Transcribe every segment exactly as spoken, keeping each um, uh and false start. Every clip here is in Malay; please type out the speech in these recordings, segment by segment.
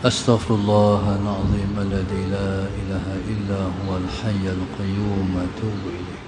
أستغفر الله العظيم الذي لا إله إلا هو الحي القيوم أتوب إليه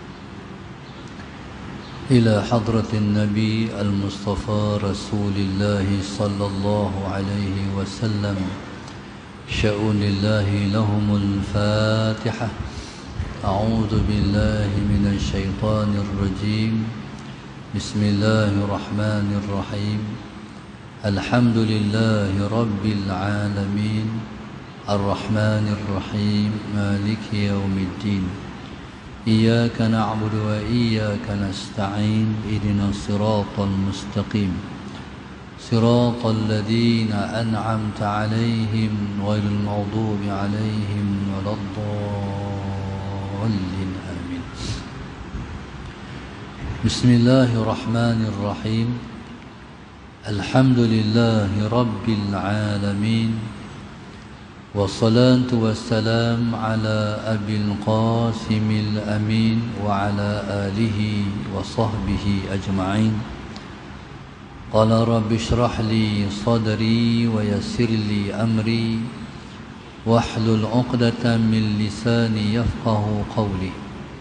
إلى حضرة النبي المصطفى رسول الله صلى الله عليه وسلم شؤون الله لهم الفاتحة. أعوذ بالله من الشيطان الرجيم. بسم الله الرحمن الرحيم. الحمد لله رب العالمين الرحمن الرحيم مالك يوم الدين إياك نعبد وإياك نستعين اهدنا الصراط المستقيم صراط الذين أنعمت عليهم غير المغضوب عليهم ولا الضالين آمين. بسم الله الرحمن الرحيم. الحمد لله رب العالمين والصلاة والسلام على أبي القاسم الأمين وعلى آله وصحبه أجمعين. قال رب اشرح لي صدري ويسر لي أمري واحلل عقدة من لساني يفقه قولي.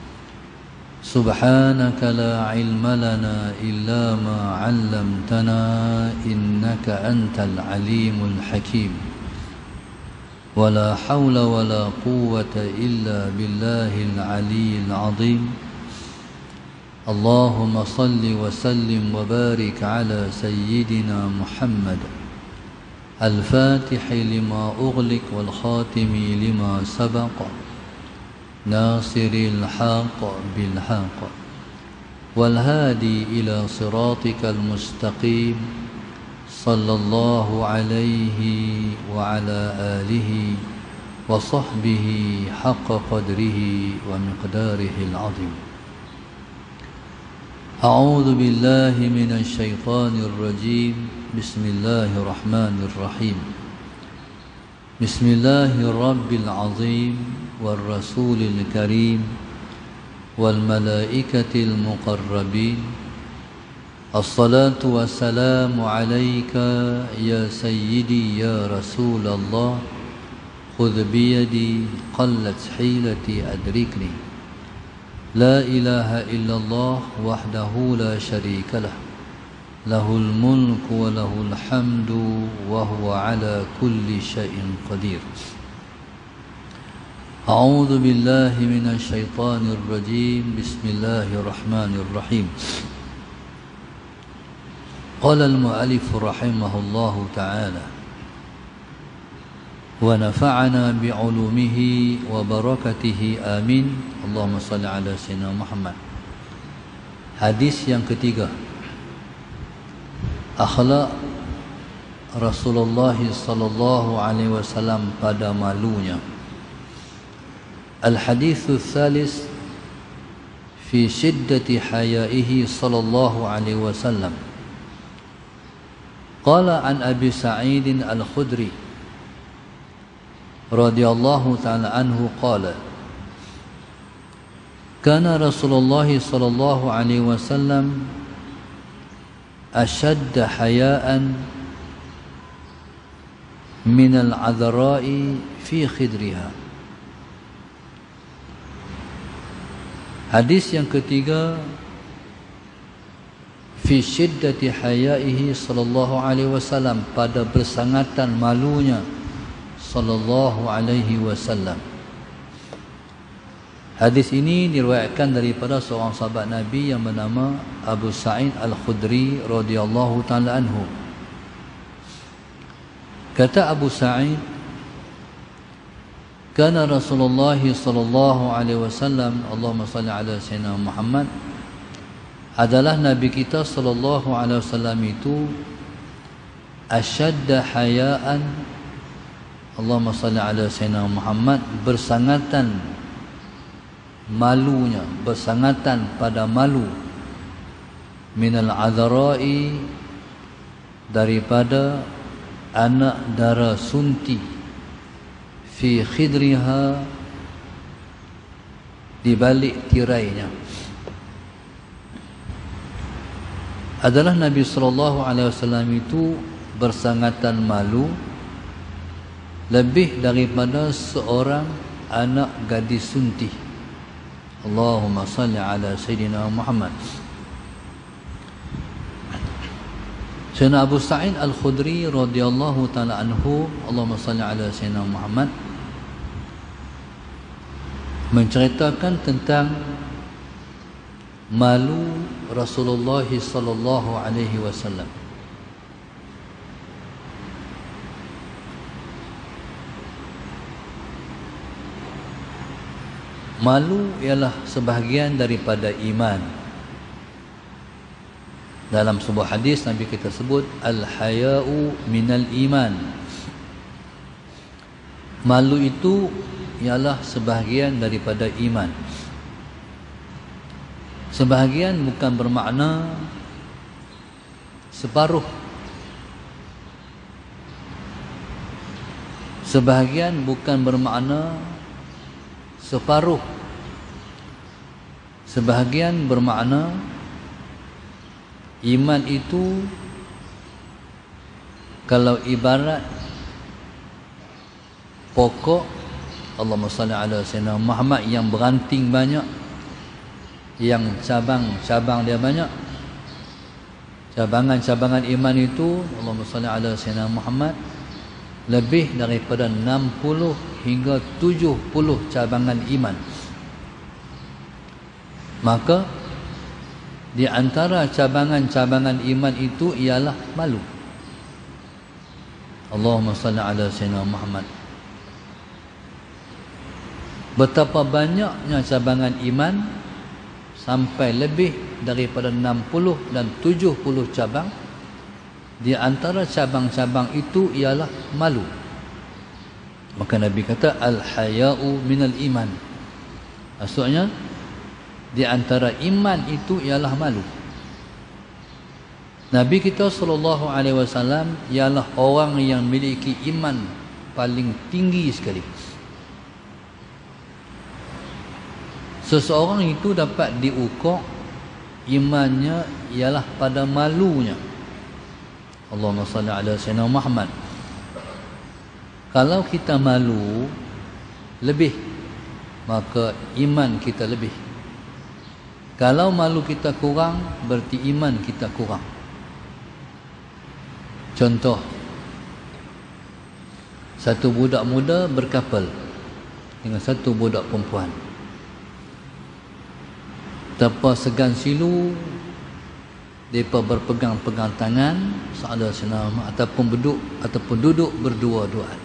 سبحانك لا علم لنا إلا ما علمتنا إنك أنت العليم الحكيم. ولا حول ولا قوة إلا بالله العلي العظيم. اللهم صل وسلم وبارك على سيدنا محمد الفاتح لما أغلق والخاتم لما سبق ناصر الحق بالحق والهادي إلى صراطك المستقيم صلى الله عليه وعلى آله وصحبه حق قدره ومقداره العظيم. أعوذ بالله من الشيطان الرجيم. بسم الله الرحمن الرحيم. بسم الله الرب العظيم والرسول الكريم والملائكة المقربين. الصلاة والسلام عليك يا سيدي يا رسول الله. خذ بيدي قلت حيلتي أدركني. لا إله إلا الله وحده لا شريك له له الملك وله الحمد وهو على كل شيء قدير. أعوذ بالله من الشيطان الرجيم. بسم الله الرحمن الرحيم. قال المؤلف رحمه الله تعالى ونفعنا بعلومه وبركته آمين. اللهم صل على سيدنا محمد. Hadis yang ketiga, akhlak Rasulullah sallallahu alaihi wasallam pada malunya. Al-hadithu tsalis fi shiddati hayaihi sallallahu alaihi wasallam. Qala an Abi Sa'id Al-Khudri radhiyallahu ta'ala anhu qala kana Rasulullah sallallahu alaihi wasallam ashadda hayaan min al-'adhra'i fi khidriha. Hadis yang ketiga, fi syiddati hayaihi sallallahu alaihi wasallam, pada bersangatan malunya sallallahu alaihi wasallam. Hadis ini diriwayatkan daripada seorang sahabat Nabi yang bernama Abu Sa'id Al-Khudri radhiyallahu ta'ala anhu. Kata Abu Sa'id, kana Rasulullah sallallahu alaihi wasallam, Allahumma salli ala sayyidina Muhammad, adalah Nabi kita sallallahu alaihi wasallam itu asyadda hayaan, Allahumma salli ala sayyidina Muhammad, bersangatan malunya, bersangatan pada malu, minal adhara'i, daripada anak dara sunti, fi khidriha, di balik tirainya. Adalah Nabi sallallahu alaihi wasallam itu bersangatan malu lebih daripada seorang anak gadis suntih. Allahumma salli ala Sayyidina Muhammad. Sayyidina Abu Sa'id Al-Khudri radhiyallahu ta'ala anhu, Allahumma salli ala Sayyidina Muhammad, menceritakan tentang malu Rasulullah sallallahu alaihi wasallam. Malu ialah sebahagian daripada iman. Dalam sebuah hadis Nabi kita sebut al-haya'u minal iman. Malu itu ialah sebahagian daripada iman. Sebahagian bukan bermakna separuh. Sebahagian bukan bermakna separuh. Sebahagian bermakna iman itu kalau ibarat pokok, Allahumma salli ala Sayyidina Muhammad, yang beranting banyak, yang cabang-cabang dia banyak. Cabangan-cabangan iman itu, Allahumma salli ala Sayyidina Muhammad, lebih daripada enam puluh hingga tujuh puluh cabangan iman. Maka di antara cabangan-cabangan iman itu ialah malu. Allahumma salli ala Sayyidina Muhammad. Betapa banyaknya cabangan iman, sampai lebih daripada enam puluh dan tujuh puluh cabang. Di antara cabang-cabang itu ialah malu. Maka Nabi kata al-haya'u minal iman. Maksudnya di antara iman itu ialah malu. Nabi kita sallallahu alaihi wasallam ialah orang yang memiliki iman paling tinggi sekali. Seseorang itu dapat diukur imannya ialah pada malunya. Allahumma salli ala Sayyidina Muhammad. Kalau kita malu lebih, maka iman kita lebih. Kalau malu kita kurang, berarti iman kita kurang. Contoh, satu budak muda berkapal dengan satu budak perempuan. Tanpa segan silu, mereka berpegang-pegang tangan sahadat senama, ataupun duduk ataupun duduk berdua-duaan.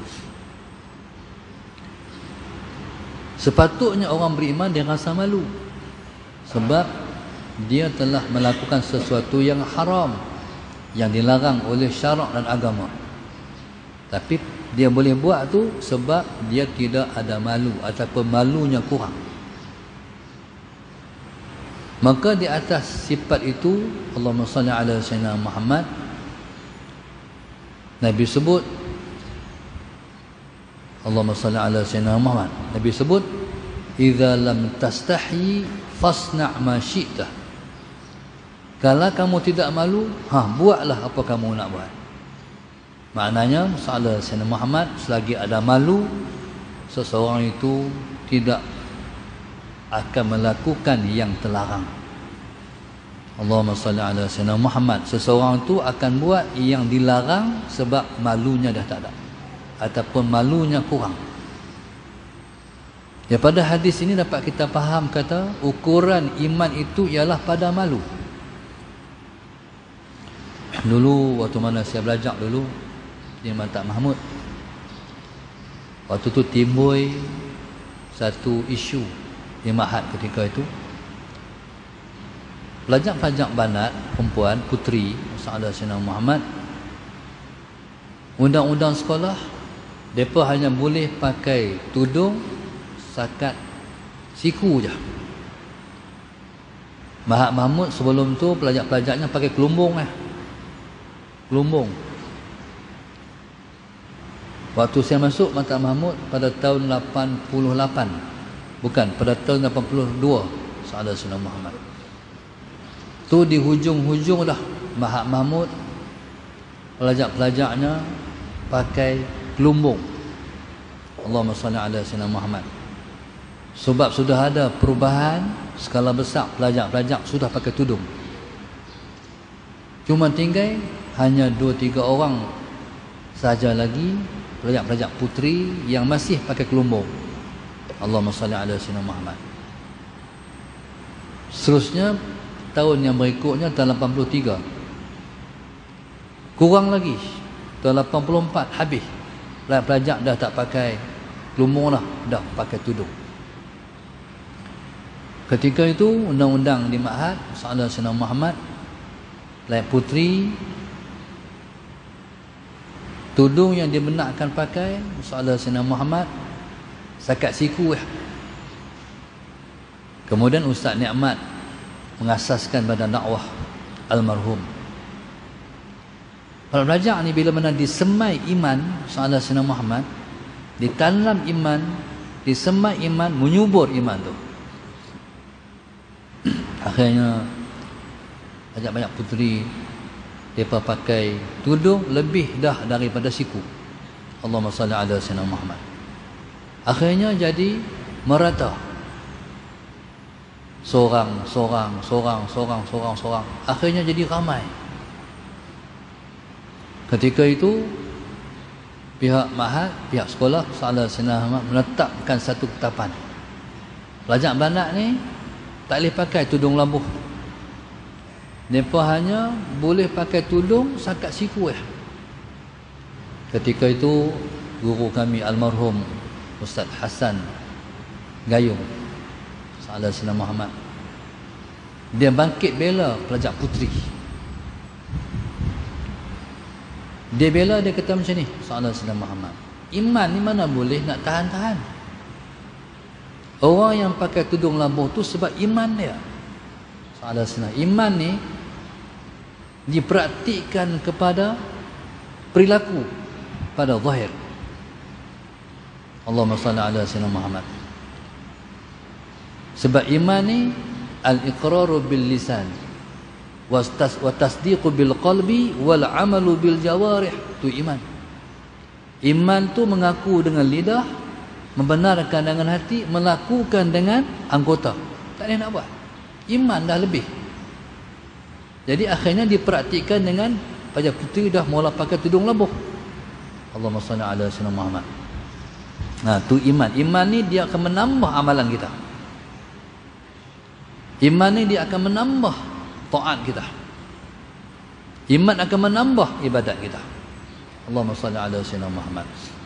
Sepatutnya orang beriman dia rasa malu, sebab dia telah melakukan sesuatu yang haram, yang dilarang oleh syarak dan agama. Tapi dia boleh buat tu sebab dia tidak ada malu ataupun malunya kurang. Maka di atas sifat itu, Allahumma salli ala Sayyidina Muhammad, Nabi sebut, Allahumma salli ala Sayyidina Muhammad, Nabi sebut, idza lam tastahi fasna' ma syi'ta. Kalau kamu tidak malu, ha, buatlah apa kamu nak buat. Maknanya sallallahu alaihi wasallam Muhammad, selagi ada malu, seseorang itu tidak akan melakukan yang terlarang. Allahumma salli ala Sayyidina Muhammad. Seseorang itu akan buat yang dilarang sebab malunya dah tak ada, ataupun malunya kurang. Ya, pada hadis ini dapat kita faham kata ukuran iman itu ialah pada malu. Dulu waktu mana saya belajar dulu di Mata Mahmud, waktu tu timbul satu isu di Mahat ketika itu. Pelajar-pelajar banat perempuan putri Sahadat Sayyidina Muhammad, undang-undang sekolah mereka hanya boleh pakai tudung sakat siku je. Mahat Mahmud sebelum tu pelajar-pelajarnya pakai kelumbung eh. Kelumbung. Waktu saya masuk Mata Mahmud pada tahun lapan puluh lapan, bukan, pada tahun lapan puluh dua, Sahadat Sayyidina Muhammad. Tu di hujung-hujung dah Mahat Mahmud, pelajar-pelajarnya pakai kelumbung. Allahumma salli ala sayyidina Muhammad. Sebab sudah ada perubahan skala besar, pelajar-pelajar sudah pakai tudung. Cuma tinggal hanya dua tiga orang saja lagi pelajar-pelajar puteri yang masih pakai kelumbung. Allahumma salli ala sayyidina Muhammad. Seterusnya tahun yang berikutnya tahun lapan puluh tiga. Kurang lagi. Tahun lapan puluh empat habis. Pelajar dah tak pakai kelumbung dah, dah pakai tudung. Ketika itu undang-undang di Ma'had Salah Sayyidina Muhammad, pelajar puteri tudung yang dibenarkan pakai Salah Sayyidina Muhammad sakat siku. Kemudian Ustaz Nikmat mengasaskan badan dakwah almarhum. Para pelajar ni bila mana disemai iman Salah Sayyidina Muhammad, ditanam iman, disemai iman, menyubur iman tu. Akhirnya banyak-banyak puteri mereka pakai tudung lebih dah daripada siku. Allahumma salli ala sayyidina Muhammad. Akhirnya jadi merata. Seorang, seorang, seorang, seorang, seorang, seorang. Akhirnya jadi ramai. Ketika itu pihak Ma'had, pihak sekolah Salah Sayyidina Muhammad menetapkan satu ketetapan. Pelajar banat ni tak boleh pakai tudung lambuh. Mereka hanya boleh pakai tudung sakat siku. Eh. Ketika itu guru kami almarhum Ustaz Hasan Gayung Salah Sayyidina Muhammad, dia bangkit bela pelajar puteri. Dia bela, dia kata macam ni, Salah Sayyidina Muhammad, iman ni mana boleh nak tahan-tahan. Orang yang pakai tudung lambuh tu sebab iman dia. Salah Sayyidina, iman ni dipraktikkan kepada perilaku, pada zahir. Allahumma salli ala sayyidina Muhammad. Sebab iman ni al-iqraru bil lisan wa tasdiqu bil qalbi wal amalu bil jawarih. Tu iman. Iman tu mengaku dengan lidah, membenarkan dengan hati, melakukan dengan anggota. Tak ada nak buat. Iman dah lebih. Jadi akhirnya dipraktikkan dengan pelajar puteri dah mula pakai tudung lambuh. Allahumma salli ala sayyidina Muhammad. Nah, tu iman. Iman ni dia akan menambah amalan kita. Iman ni dia akan menambah taat kita. Iman akan menambah ibadat kita. Allahumma salli ala sayyidina Muhammad.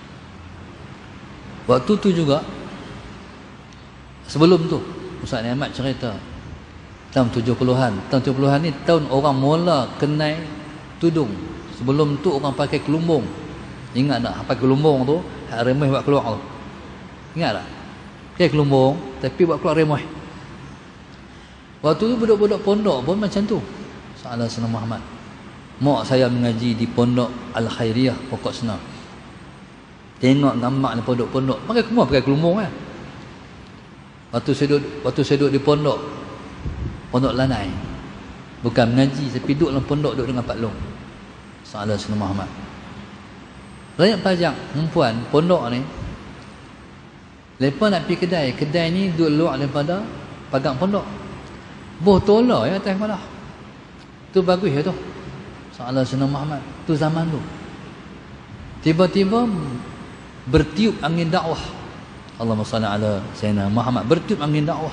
Waktu tu juga, sebelum tu Ustaz Nikmat cerita tahun tujuh puluhan. Tahun tujuh puluhan ni tahun orang mula kenai tudung. Sebelum tu orang pakai kelumbung. Ingat tak pakai kelumbung tu, hak remeh buat keluar tu. Ingat tak? Pakai kelumbung tapi buat keluar remeh. Waktu tu budak-budak pondok pun macam tu. Salah Sayyidina Muhammad. Mak saya mengaji di pondok Al-Khairiyah Pokok Senar. Tengok gambar ni pondok-pondok, pakai semua pakai kelumbung kan. Waktu saya duduk, waktu saya duduk di pondok, pondok Lanai, bukan mengaji tapi duduk dalam pondok, duduk dengan Pak Long. Salah Sayyidina Muhammad. Banyak pelajar perempuan pondok ni, mereka nak pergi kedai, kedai ni duduk luar daripada pagang pondok. Boh tola ya atas kepala. Tu bagus ya tu. Salah Sayyidina Muhammad. Tu zaman tu. Tiba-tiba bertiup angin dakwah. Allahumma salli ala Sayyidina Muhammad. Bertiup angin dakwah.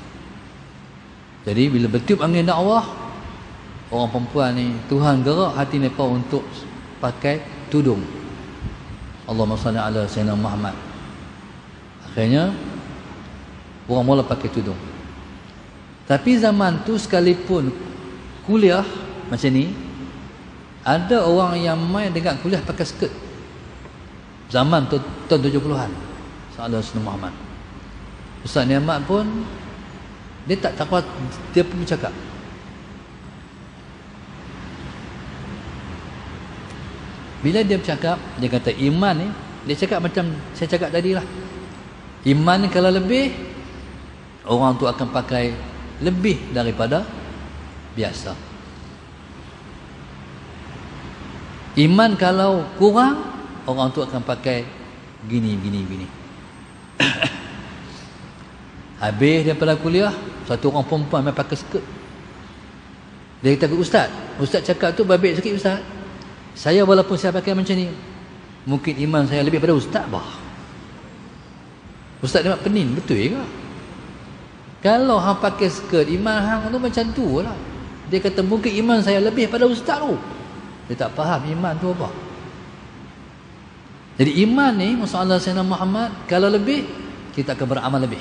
Jadi bila bertiup angin dakwah, orang perempuan ni Tuhan gerak hati mereka untuk pakai tudung. Allahumma salli ala Sayyidina Muhammad. Akhirnya orang mula pakai tudung. Tapi zaman tu sekalipun kuliah macam ni, ada orang yang main dengan kuliah pakai skirt. Zaman tu tahun tujuh puluhan. Salah Sayyidina Muhammad. Ustaz Nikmat pun dia tak takut, dia pun cakap. Bila dia bercakap, dia kata iman ni, dia cakap macam saya cakap tadi lah. Iman ni kalau lebih, orang tu akan pakai lebih daripada biasa. Iman kalau kurang, orang tu akan pakai Gini, gini, gini. Habis daripada kuliah, satu orang perempuan main pakai skirt. Dia kata ke ustaz, ustaz cakap tu babik sikit ustaz. Saya walaupun saya pakai macam ni, mungkin iman saya lebih pada ustaz bah. Ustaz dia nak penin, betul ke? Kalau hang pakai skirt, iman hang tu macam tu lah. Dia kata mungkin iman saya lebih pada ustaz tu. Dia tak faham iman tu apa. Jadi iman ni, masalah Sayyidina Muhammad, kalau lebih, kita akan beramal lebih.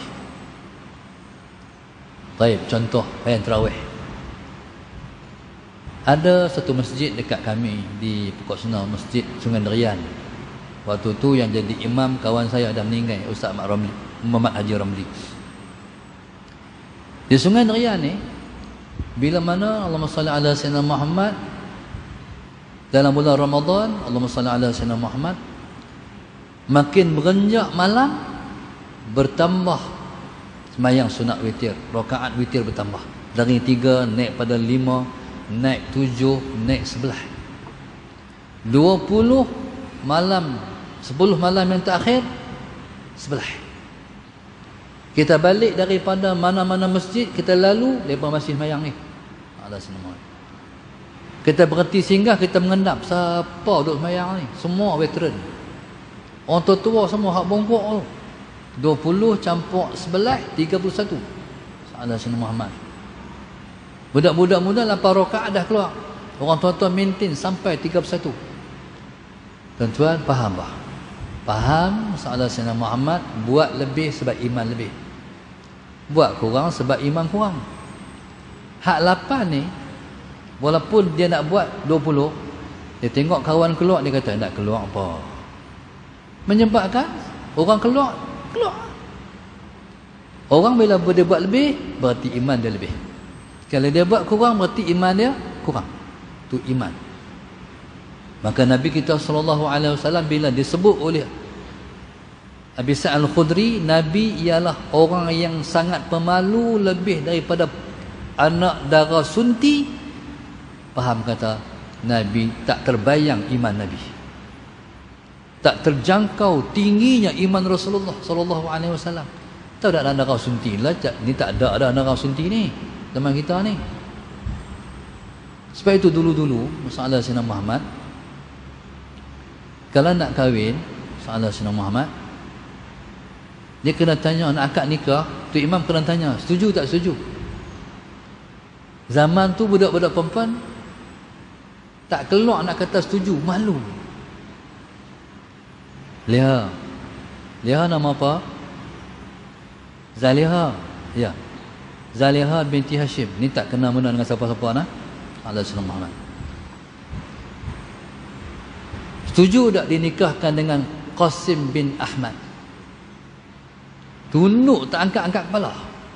Baik, contoh bayang tarawih. Ada satu masjid dekat kami di Pokok Senau, Masjid Sungai Derian. Waktu tu yang jadi imam kawan saya dah meninggal, Ustaz Ahmad Ramli, Muhammad Haji Ramli. Di Sungai Derian ni, bila mana Allahumma salli ala Sayyidina Muhammad dalam bulan Ramadan, Allahumma salli ala Sayyidina Muhammad, makin berenjak malam bertambah semayang sunat witir, rakaat witir bertambah. Dari tiga naik pada lima, naik tujuh, naik sebelah. Dua puluh malam, sepuluh malam yang terakhir, sebelah. Kita balik daripada mana-mana masjid, kita lalu, mereka masih semayang ni. Allah senang. Kita berhenti singgah, kita mengendap. Siapa duduk semayang ni? Semua veteran. Orang tua-tua semua, hak bongkok tu. dua puluh campur sebelah, tiga puluh satu. Salah Sayyidina Muhammad. Budak-budak muda lapan rakaat dah keluar. Orang tua-tua maintain sampai tiga puluh satu. Tuan-tuan faham tak? Faham salah Sayyidina Muhammad, buat lebih sebab iman lebih. Buat kurang sebab iman kurang. Hak lapan ni, walaupun dia nak buat dua puluh, dia tengok kawan keluar, dia kata nak keluar apa? Menyebabkan orang keluar, keluar. Orang bila dia buat lebih, berarti iman dia lebih. Kalau dia buat kurang, berarti iman dia kurang. Itu iman. Maka Nabi kita sallallahu alaihi wasallam bila disebut oleh Abi Sa'id Al-Khudri, Nabi ialah orang yang sangat pemalu lebih daripada anak dara sunti. Faham kata Nabi, tak terbayang iman Nabi. Tak terjangkau tingginya iman Rasulullah sallallahu alaihi wasallam. Tahu tak ada darah sunti lah, ni tak ada ada darah sunti ni zaman kita ni. Sebab itu dulu-dulu masalah Sayyidina Muhammad, kalau nak kahwin masalah Sayyidina Muhammad, dia kena tanya nak akad nikah, tu imam kena tanya setuju tak setuju. Zaman tu budak-budak perempuan tak keluar nak kata setuju, malu. Leha. Leha nama apa? Zaliha. Ya. Zaliha binti Hashim. Ni tak kenal mana dengan siapa-siapa nah. Allah Subhanahu Muhammad. Setuju tak dinikahkan dengan Qasim bin Ahmad? Tunduk tak angkat-angkat kepala.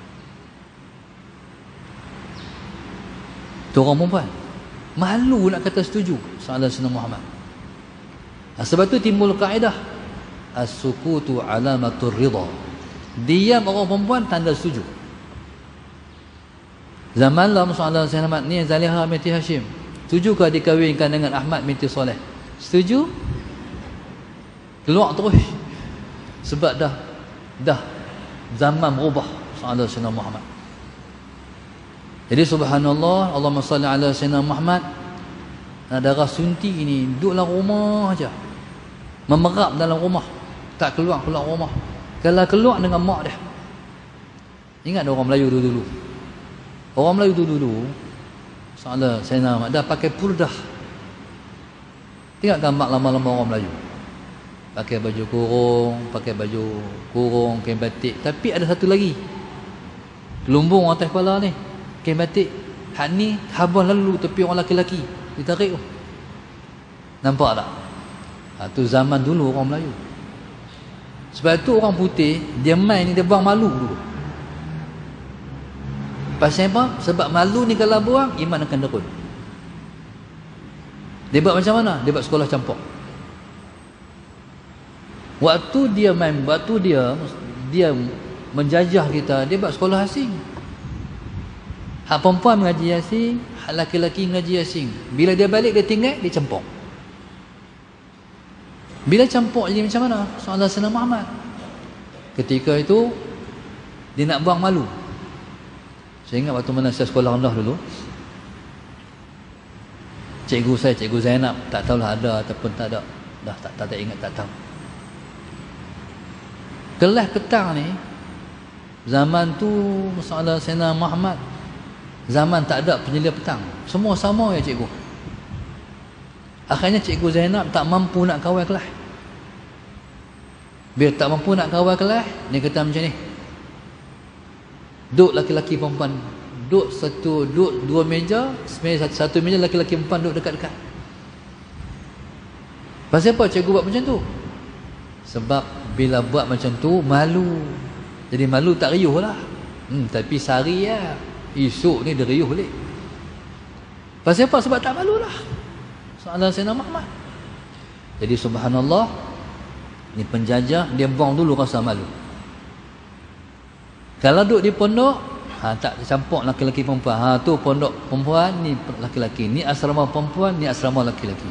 Tu orang perempuan. Malu nak kata setuju. Allah Subhanahu Muhammad. Sebab tu timbul kaedah as-sukutu alamatur ridha. Diam orang perempuan tanda setuju. Zaman lah masalah Sayyidina Muhammad ni, Zaliha binti Hashim, setujukah dikahwinkan dengan Ahmad binti Soleh? Setuju? Keluar terus. Sebab dah dah zaman berubah. Masalah Sayyidina Muhammad. Jadi subhanallah, Allahumma salli ala Sayyidina Muhammad. Nah, darah sunti ini duduk dalam rumah aja, memerap dalam rumah, tak keluar-keluar rumah. Kalau keluar dengan mak dia. Ingat orang Melayu dulu-dulu. Orang Melayu dulu-dulu, salah saya nama, dah pakai purdah. Tengok gambar lama-lama orang Melayu. Pakai baju kurung, pakai baju kurung, kain batik. Tapi ada satu lagi. Lumbung atas kepala ni, kain batik. Hak ni habis lalu tepi orang lelaki-lelaki. Ditarik tu. Nampak tak? Ha, tu zaman dulu orang Melayu. Sebab tu orang putih, dia main ni, dia buang malu dulu. Pasal apa? Sebab malu ni kalau buang, iman akan turun. Dia buat macam mana? Dia buat sekolah campur. Waktu dia main, waktu dia dia menjajah kita, dia buat sekolah asing. Hak perempuan mengaji asing, hak laki-laki mengaji asing. Bila dia balik, dia tinggal, dia campur. Bila campur jadi macam mana? Soalan Sayyidina Muhammad. Ketika itu dia nak buang malu. Saya ingat waktu mana saya sekolah rendah dulu, cikgu saya, cikgu Zainab, tak tahulah ada ataupun tak ada. Dah tak tak, tak ingat, tak tahu. Kelas petang ni, zaman tu soalan Sayyidina Muhammad, zaman tak ada penyelia petang. Semua sama ya cikgu. Akhirnya cikgu Zainab tak mampu nak kawal kelas. Bila tak mampu nak kawal kelas, dia kata macam ni. Duduk laki-laki perempuan, duduk satu, duduk dua meja, satu, satu meja laki-laki perempuan duduk dekat-dekat. Pasal apa cikgu buat macam tu? Sebab bila buat macam tu malu. Jadi malu tak riuh lah. Hmm, tapi sehari lah, esok ni dia riuh balik. Pasal apa? Sebab tak malu lah. Soalan Sayyidina Muhammad. Jadi subhanallah, ni penjajah dia buang dulu rasa malu. Kalau duduk di pondok, ha, tak campur laki-laki perempuan. Ha, tu pondok perempuan, ni laki-laki. Ni asrama perempuan, ni asrama laki-laki.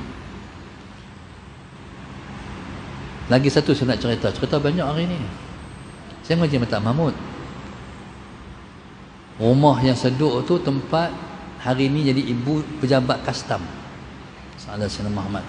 Lagi satu saya nak cerita. Cerita banyak hari ni. Saya mengaji Mata Mahmud. Rumah yang seduk tu tempat hari ni jadi ibu pejabat kastam. Soalan Sayyidina Muhammad.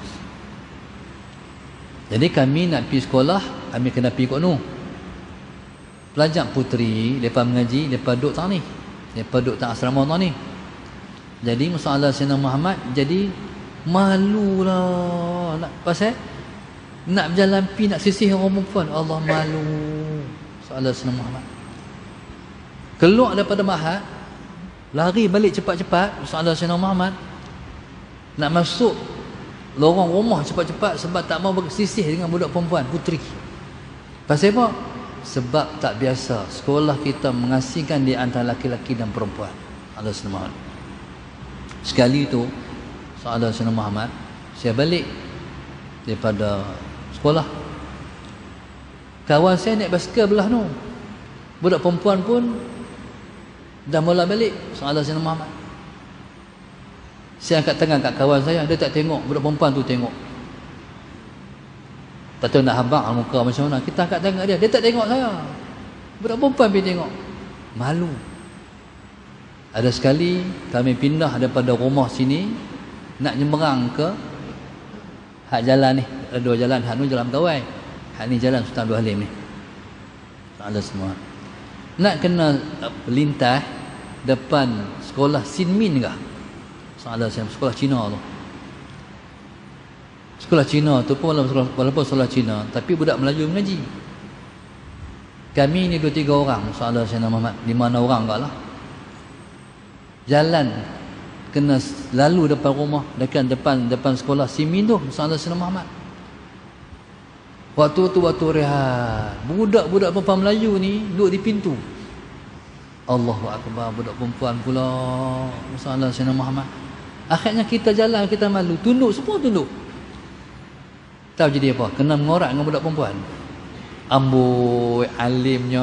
Jadi kami nak pergi sekolah, kami kena pergi kat nu. Pelajar puteri, mereka mengaji, mereka duduk tak ni. Mereka duduk tak asrama tak ni. Jadi masalah Sayyidina Muhammad, jadi malulah. Nak, pasal nak berjalan pi, nak sisih orang perempuan. Allah malu. Soalan Sayyidina Muhammad. Keluar daripada mahad, lari balik cepat-cepat. Soalan Sayyidina Muhammad. Nak masuk lorong rumah cepat-cepat sebab tak mau bersisih dengan budak perempuan, puteri. Pasal apa? Sebab tak biasa sekolah kita mengasingkan di antara laki-laki dan perempuan. Allah Sayyidina Muhammad. Sekali tu soalan Sayyidina Muhammad, saya balik daripada sekolah, kawan saya naik basikal belah tu, budak perempuan pun dah mula balik. Soalan Sayyidina Muhammad, saya angkat tangan kat kawan saya, dia tak tengok, budak perempuan tu tengok. Tak tahu nak habaq muka macam mana. Kita angkat tangan dia, dia tak tengok saya. Budak perempuan pergi tengok. Malu. Ada sekali kami pindah daripada rumah sini nak nyeberang ke hak jalan ni. Ada dua jalan, hak ni jalan Kawai, hak ni jalan Sultan Abdul Halim ni. Ada semua. Nak kena lintas depan sekolah Sinmin ke? Soalan saya, sekolah Cina tu. Sekolah Cina tu pun walaupun, walaupun sekolah Cina, tapi budak Melayu mengaji. Kami ni dua tiga orang, soalan Sayyidina Muhammad, lima enam orang kat lah. Jalan kena lalu depan rumah, dekat depan depan sekolah Simin tu, soalan Sayyidina Muhammad. Waktu tu waktu rehat, budak-budak perempuan Melayu ni duduk di pintu. Allahu Akbar, budak perempuan pula, soalan Sayyidina Muhammad. Akhirnya kita jalan, kita malu, tunduk, semua tunduk. Tahu jadi apa? Kena mengorak dengan budak perempuan. Amboi, alimnya.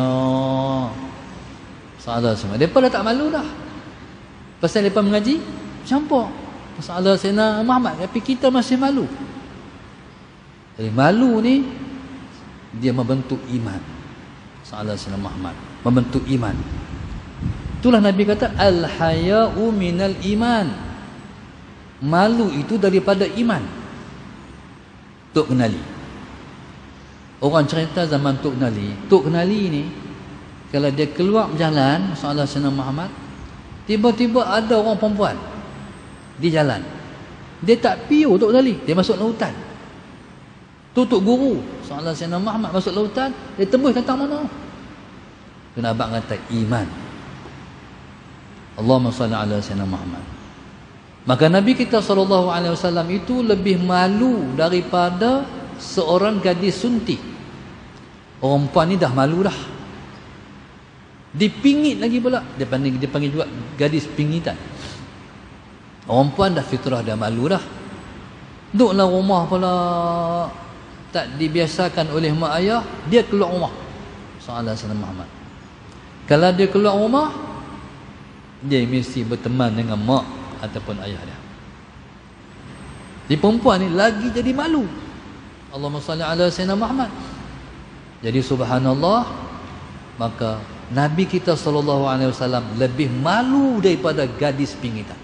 Soalan semua. Mereka dah tak malu dah. Pasal mereka mengaji, campur. Soalan Sayyidina Muhammad. Tapi kita masih malu. Jadi malu ni, dia membentuk iman. Soalan Sayyidina Muhammad. Membentuk iman. Itulah Nabi kata, Al-haya'u minal iman. Malu itu daripada iman. Tok Kenali. Orang cerita zaman Tok Kenali. Tok Kenali ni, kalau dia keluar berjalan, soalan Sayyidina Muhammad, tiba-tiba ada orang perempuan di jalan. Dia tak piu Tok Kenali, dia masuk lautan. Tu Tok Guru, soalan Sayyidina Muhammad masuk lautan, dia tembus tentang mana? Kena abang kata iman. Allahumma salli ala Sayyidina Muhammad. Maka Nabi kita sallallahu alaihi wasallam itu lebih malu daripada seorang gadis sunti. Orang perempuan ni dah malu dah. Dipingit lagi pula. Dia panggil, dia panggil juga gadis pingitan. Orang perempuan dah fitrah, dah malu dah. Duduklah rumah pula, tak dibiasakan oleh mak ayah, dia keluar rumah. Soalan Sayyidina Muhammad. Kalau dia keluar rumah, dia mesti berteman dengan mak ataupun ayah dia. Di perempuan ni lagi jadi malu. Allahumma salli ala Sayyidina Muhammad. Jadi subhanallah, maka Nabi kita sallallahu alaihi wasallam lebih malu daripada gadis pinggitan.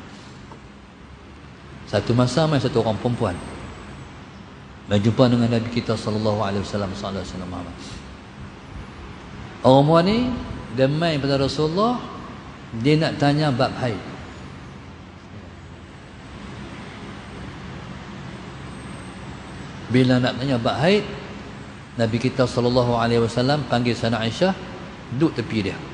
Satu masa mai satu orang perempuan berjumpa dengan Nabi kita sallallahu alaihi wasallam sallallahu alaihi wasallam Muhammad. Orang perempuan ni dia mai pada Rasulullah, dia nak tanya bab haid. Bila nak tanya bab haid, Nabi kita sallallahu alaihi wasallam panggil Sayyidina Aisyah, duduk tepi dia.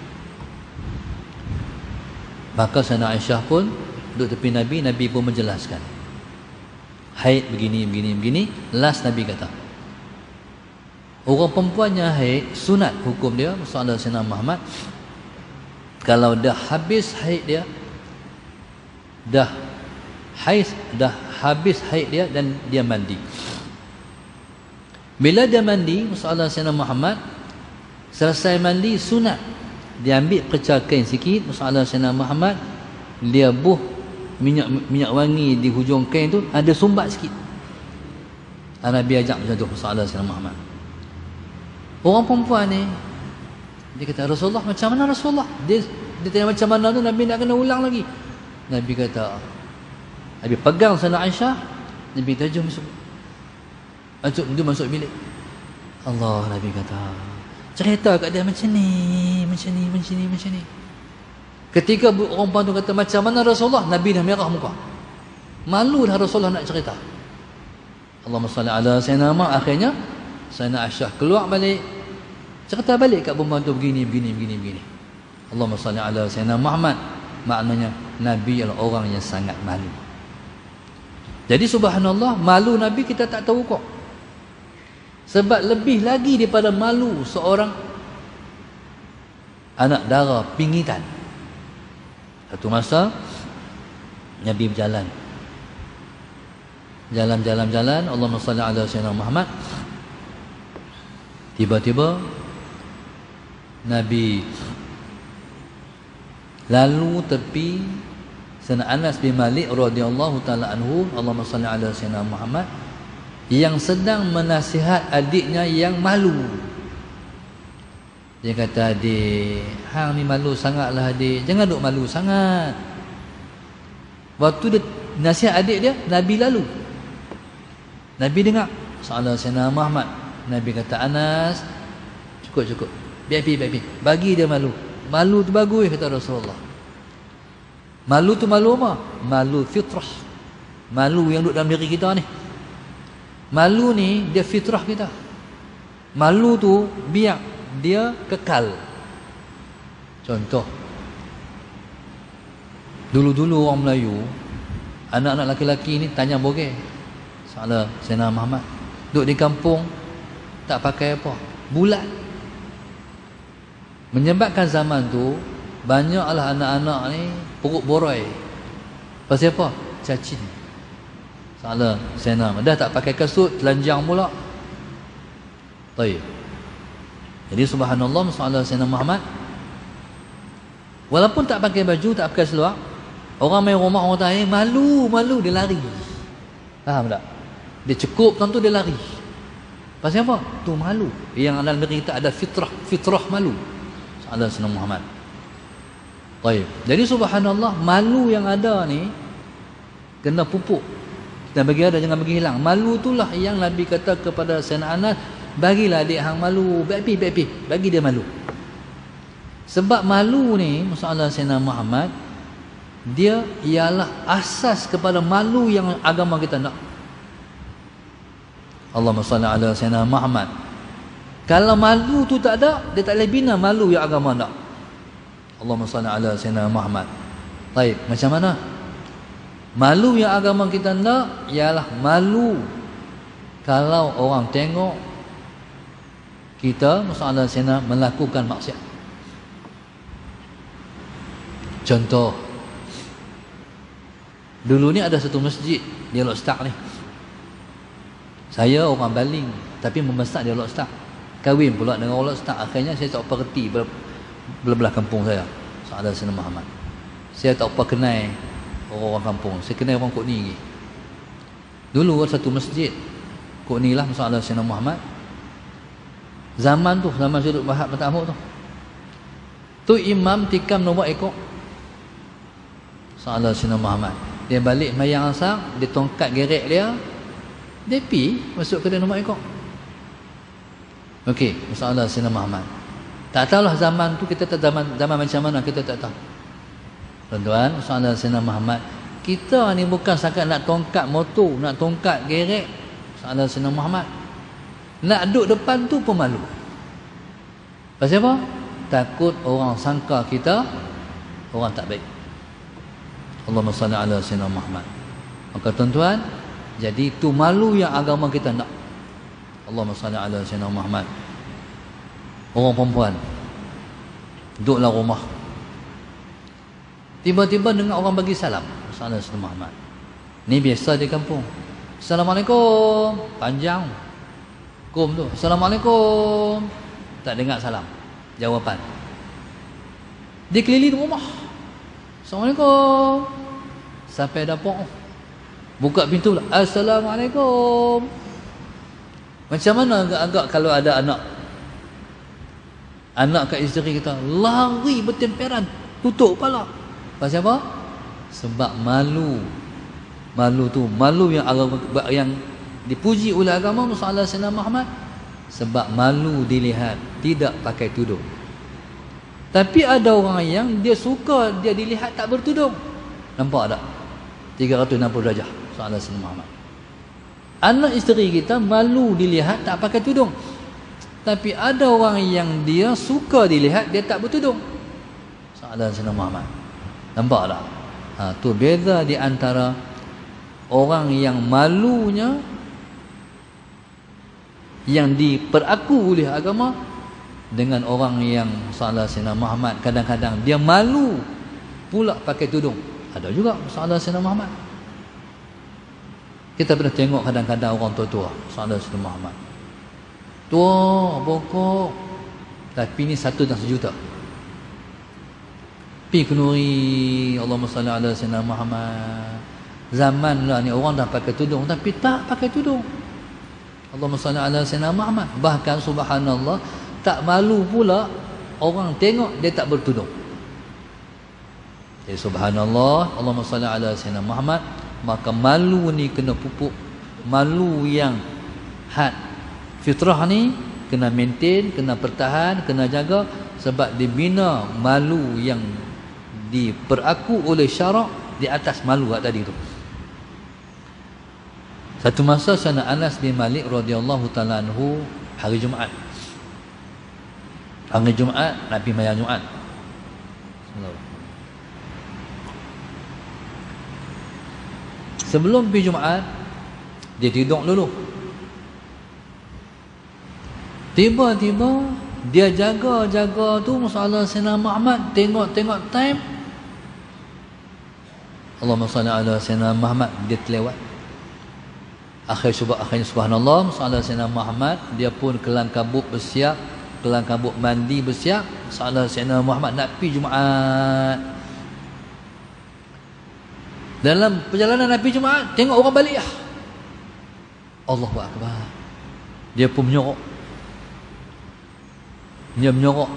Maka Sayyidina Aisyah pun duduk tepi Nabi, Nabi pun menjelaskan. Haid begini, begini, begini. Last Nabi kata, orang perempuannya haid, sunat hukum dia, masalah Sayyidina Muhammad, kalau dah habis haid dia, dah haid, dah habis haid dia dan dia mandi. Bila dia mandi, masalah Sayyidina Muhammad, selesai mandi sunat dia ambil pecah kain sikit, masalah Sayyidina Muhammad, dia buh minyak minyak wangi di hujung kain tu, ada sumbat sikit. Nabi ajak macam tu, masalah Sayyidina Muhammad. Orang perempuan ni dia kata, Rasulullah macam mana Rasulullah? Dia dia tanya macam mana tu, Nabi nak kena ulang lagi. Nabi kata, Nabi pegang Sayyidina Aisyah, Nabi kata, jom masuk. Masuk, dia masuk bilik. Allah, Nabi kata, cerita kat dia macam ni, macam ni, macam ni, macam ni. Ketika orang perempuan tu kata macam mana Rasulullah, Nabi dah merah muka. Malu dah Rasulullah nak cerita. Allahumma salli ala Sayyidina Muhammad. Akhirnya Sayyidina Aisyah keluar balik, cerita balik kat perempuan tu begini, begini, begini, begini. Allahumma salli ala Sayyidina Muhammad. Maknanya Nabi adalah orang yang sangat malu. Jadi subhanallah, malu Nabi kita tak tahu kok. Sebab lebih lagi daripada malu seorang anak dara pinggitan. Satu masa Nabi berjalan, Jalan-jalan-jalan, Allahumma salli ala Sayyidina Muhammad. Tiba-tiba Nabi lalu tepi Sayyidina Anas bin Malik radhiyallahu taala anhu, Allahumma salli ala Sayyidina Muhammad, yang sedang menasihat adiknya yang malu. Dia kata, adik, hang ni malu sangatlah adik, jangan duk malu sangat. Waktu dia nasihat adik dia, Nabi lalu. Nabi dengar, salam Sayyidina Muhammad. Nabi kata, Anas, cukup cukup, biar pi biar pi, bagi dia malu. Malu tu bagus, kata Rasulullah. Malu tu malu apa? Malu fitrah. Malu yang duduk dalam diri kita ni. Malu ni dia fitrah kita. Malu tu biar dia kekal. Contoh, dulu-dulu orang Melayu, anak-anak laki-laki ni tanya bogey, salah Sayyidina Muhammad, duduk di kampung tak pakai apa, bulat. Menyebabkan zaman tu banyaklah anak-anak ni perut boroi. Pasal apa? Cacing. Salah Sayyidina Muhammad, dah tak pakai kasut, telanjang pula. Baik. Jadi subhanallah, masalah Sayyidina Muhammad, walaupun tak pakai baju, tak pakai seluar, orang main rumah orang tanya, malu, malu, dia lari. Faham tak? Dia cukup tentu dia lari. Pasal apa? Tu malu. Yang dalam diri kita ada fitrah, fitrah malu. Masalah Sayyidina Muhammad. Baik. Jadi subhanallah, malu yang ada ni kena pupuk. Kita bagi ada, jangan bagi hilang. Malu itulah yang Nabi kata kepada Sayyidina Anas, bagilah adik hang malu, baik pi baik pi, bagi dia malu. Sebab malu ni, masalah Sayyidina Muhammad, dia ialah asas kepada malu yang agama kita nak. Allahumma salli ala Sayyidina Muhammad. Kalau malu tu tak ada, dia tak boleh bina malu yang agama nak. Allahumma salli ala Sayyidina Muhammad. Baik, macam mana? Malu yang agama kita nak ialah malu kalau orang tengok kita, masalah Sayyidina, melakukan maksiat. Contoh, dulu ni ada satu masjid di Lok Stak ni. Saya orang Baling tapi membesar di Lok Stak. Kahwin pula dengan orang Lok Stak. Akhirnya saya tak apa reti belah-belah kampung saya. Sahadat Sayyidina Muhammad. Saya tak apa kenal orang-orang kampung. Saya kenal orang kot ni lagi. Dulu ada satu masjid Kok ni lah masalah Sayyidina Muhammad. Zaman tu, zaman sudut Wahab pertama tu. Tu imam tikam nombor ekor. Masalah Sayyidina Muhammad. Dia balik mayang asar, dia tongkat gerek dia. Dia pi masuk ke dalam nombor ekor. Okey, masalah Sayyidina Muhammad. Tak tahulah zaman tu kita tak zaman zaman macam mana kita tak tahu. Tuan-tuan, masalah Sayyidina Muhammad. Kita ni bukan setakat nak tongkat motor, nak tongkat gerek. Masalah Sayyidina Muhammad. Nak duduk depan tu pun malu. Pasal apa? Takut orang sangka kita orang tak baik. Allahumma salli ala Sayyidina Muhammad. Maka tuan-tuan, jadi itu malu yang agama kita nak. Allahumma salli ala Sayyidina Muhammad. Orang perempuan duduklah rumah, tiba-tiba dengar orang bagi salam. Salam Sayyidina Muhammad. Ni biasa di kampung. Assalamualaikum, panjang. Kum tu. Assalamualaikum. Tak dengar salam. Jawapan. Dia keliling rumah. Assalamualaikum. Sampai dapur. Buka pintu lah. Assalamualaikum. Macam mana agak-agak kalau ada anak? Anak kat isteri kita lari bertemperan, tutup kepala. Pasal apa? Sebab malu. Malu tu, malu yang agama, yang dipuji oleh agama masalah Sayyidina Muhammad. Sebab malu dilihat tidak pakai tudung. Tapi ada orang yang dia suka dia dilihat tak bertudung. Nampak tak? tiga ratus enam puluh darjah masalah Sayyidina Muhammad. Anak isteri kita malu dilihat tak pakai tudung. Tapi ada orang yang dia suka dilihat dia tak bertudung. Masalah Sayyidina Muhammad. Nampak tak? Ha, tu beza di antara orang yang malunya yang diperaku oleh agama dengan orang yang salah Sayyidina Muhammad kadang-kadang dia malu pula pakai tudung. Ada juga salah Sayyidina Muhammad. Kita pernah tengok kadang-kadang orang tua-tua salah Sayyidina Muhammad. Tua, bokok, tapi ni satu dan sejuta. Pi kenuri Allahumma salli ala Sayyidina Muhammad. Zaman lah ni orang dah pakai tudung tapi tak pakai tudung. Allahumma salli ala Sayyidina Muhammad. Bahkan subhanallah tak malu pula orang tengok dia tak bertudung. Jadi subhanallah, Allahumma salli ala Sayyidina Muhammad. Maka malu ni kena pupuk. Malu yang had fitrah ni kena maintain, kena pertahan, kena jaga. Sebab dibina malu yang diperaku oleh syarak di atas malu tadi tu. Satu masa Sayyidina Anas bin Malik radhiyallahu taala anhu hari Jumaat. Hari Jumaat nak pergi mayang Jumaat. Sebelum pergi Jumaat dia tidur dulu. Tiba-tiba dia jaga-jaga tu masalah Sayyidina Muhammad, tengok-tengok time. Allahumma salli ala Sayyidina Muhammad, dia terlewat. Akhir subah akhirnya subhanallah masalah Sayyidina Muhammad, dia pun kelang kabut bersiap, kelang kabut mandi bersiap, masalah Sayyidina Muhammad nak pergi Jumaat. Dalam perjalanan nak pergi Jumaat, tengok orang balik lah. Allahu akbar. Dia pun menyorok. Dia menyorok.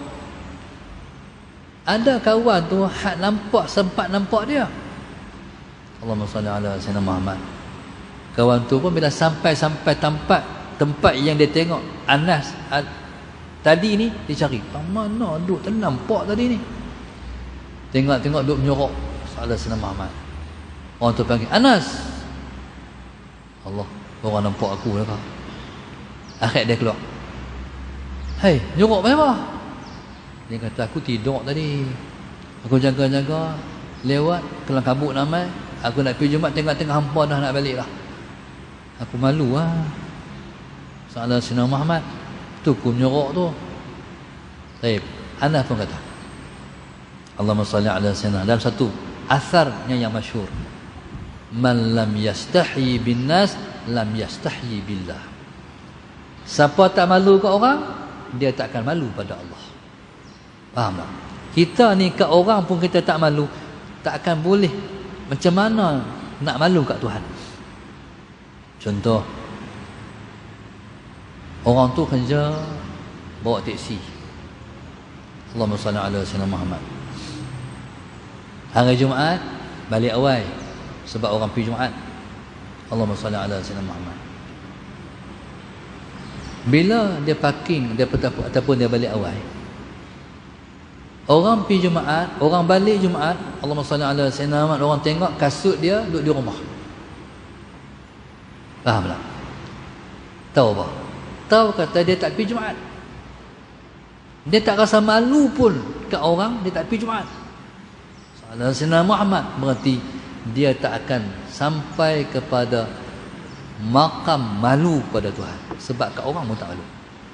Ada kawan tu hak nampak, sempat nampak dia. Allahumma salli ala Sayyidina Muhammad. Kawan tu pun bila sampai-sampai tempat tempat yang dia tengok Anas ad, tadi ni dia cari. Mana duduk tak nampak tadi ni. Tengok-tengok duduk menyorok. Salah Sayyidina Muhammad. Orang tu panggil Anas. Allah, orang nampak aku lah kau. Akhir dia keluar. Hei, nyorok apa? Dia kata aku tidur tadi. Aku jaga-jaga lewat kelang kabut namai. Aku nak pergi Jumaat tengok-tengok hampa dah nak balik lah. Aku malu lah. Salah Sayyidina Muhammad. Tu aku nyorok tu. Baik, Anas pun kata Allahumma salli ala Sayyidina. Dalam satu asarnya yang masyhur, man lam yastahi bin nas lam yastahi billah. Siapa tak malu ke orang, dia tak akan malu pada Allah. Faham tak? Kita ni ke orang pun kita tak malu, tak akan boleh. Macam mana nak malu kat Tuhan? Contoh, Orang tu kerja bawa teksi. Allahumma salli ala sayyidina Muhammad. Hari Jumaat balik awal sebab orang pergi Jumaat. Allahumma salli ala sayyidina Muhammad. Bila dia parking dia ataupun dia balik awal, orang pergi Jumaat, orang balik Jumaat, Allahumma salli ala sayyidina Muhammad, orang tengok kasut dia duduk di rumah. Faham tak? Tahu apa? Tahu kata dia tak pergi Jumaat. Dia tak rasa malu pun kat orang dia tak pergi Jumaat. Sallallahu alaihi wasallam Muhammad, berarti dia tak akan sampai kepada makam malu pada Tuhan. Sebab kat orang pun tak malu.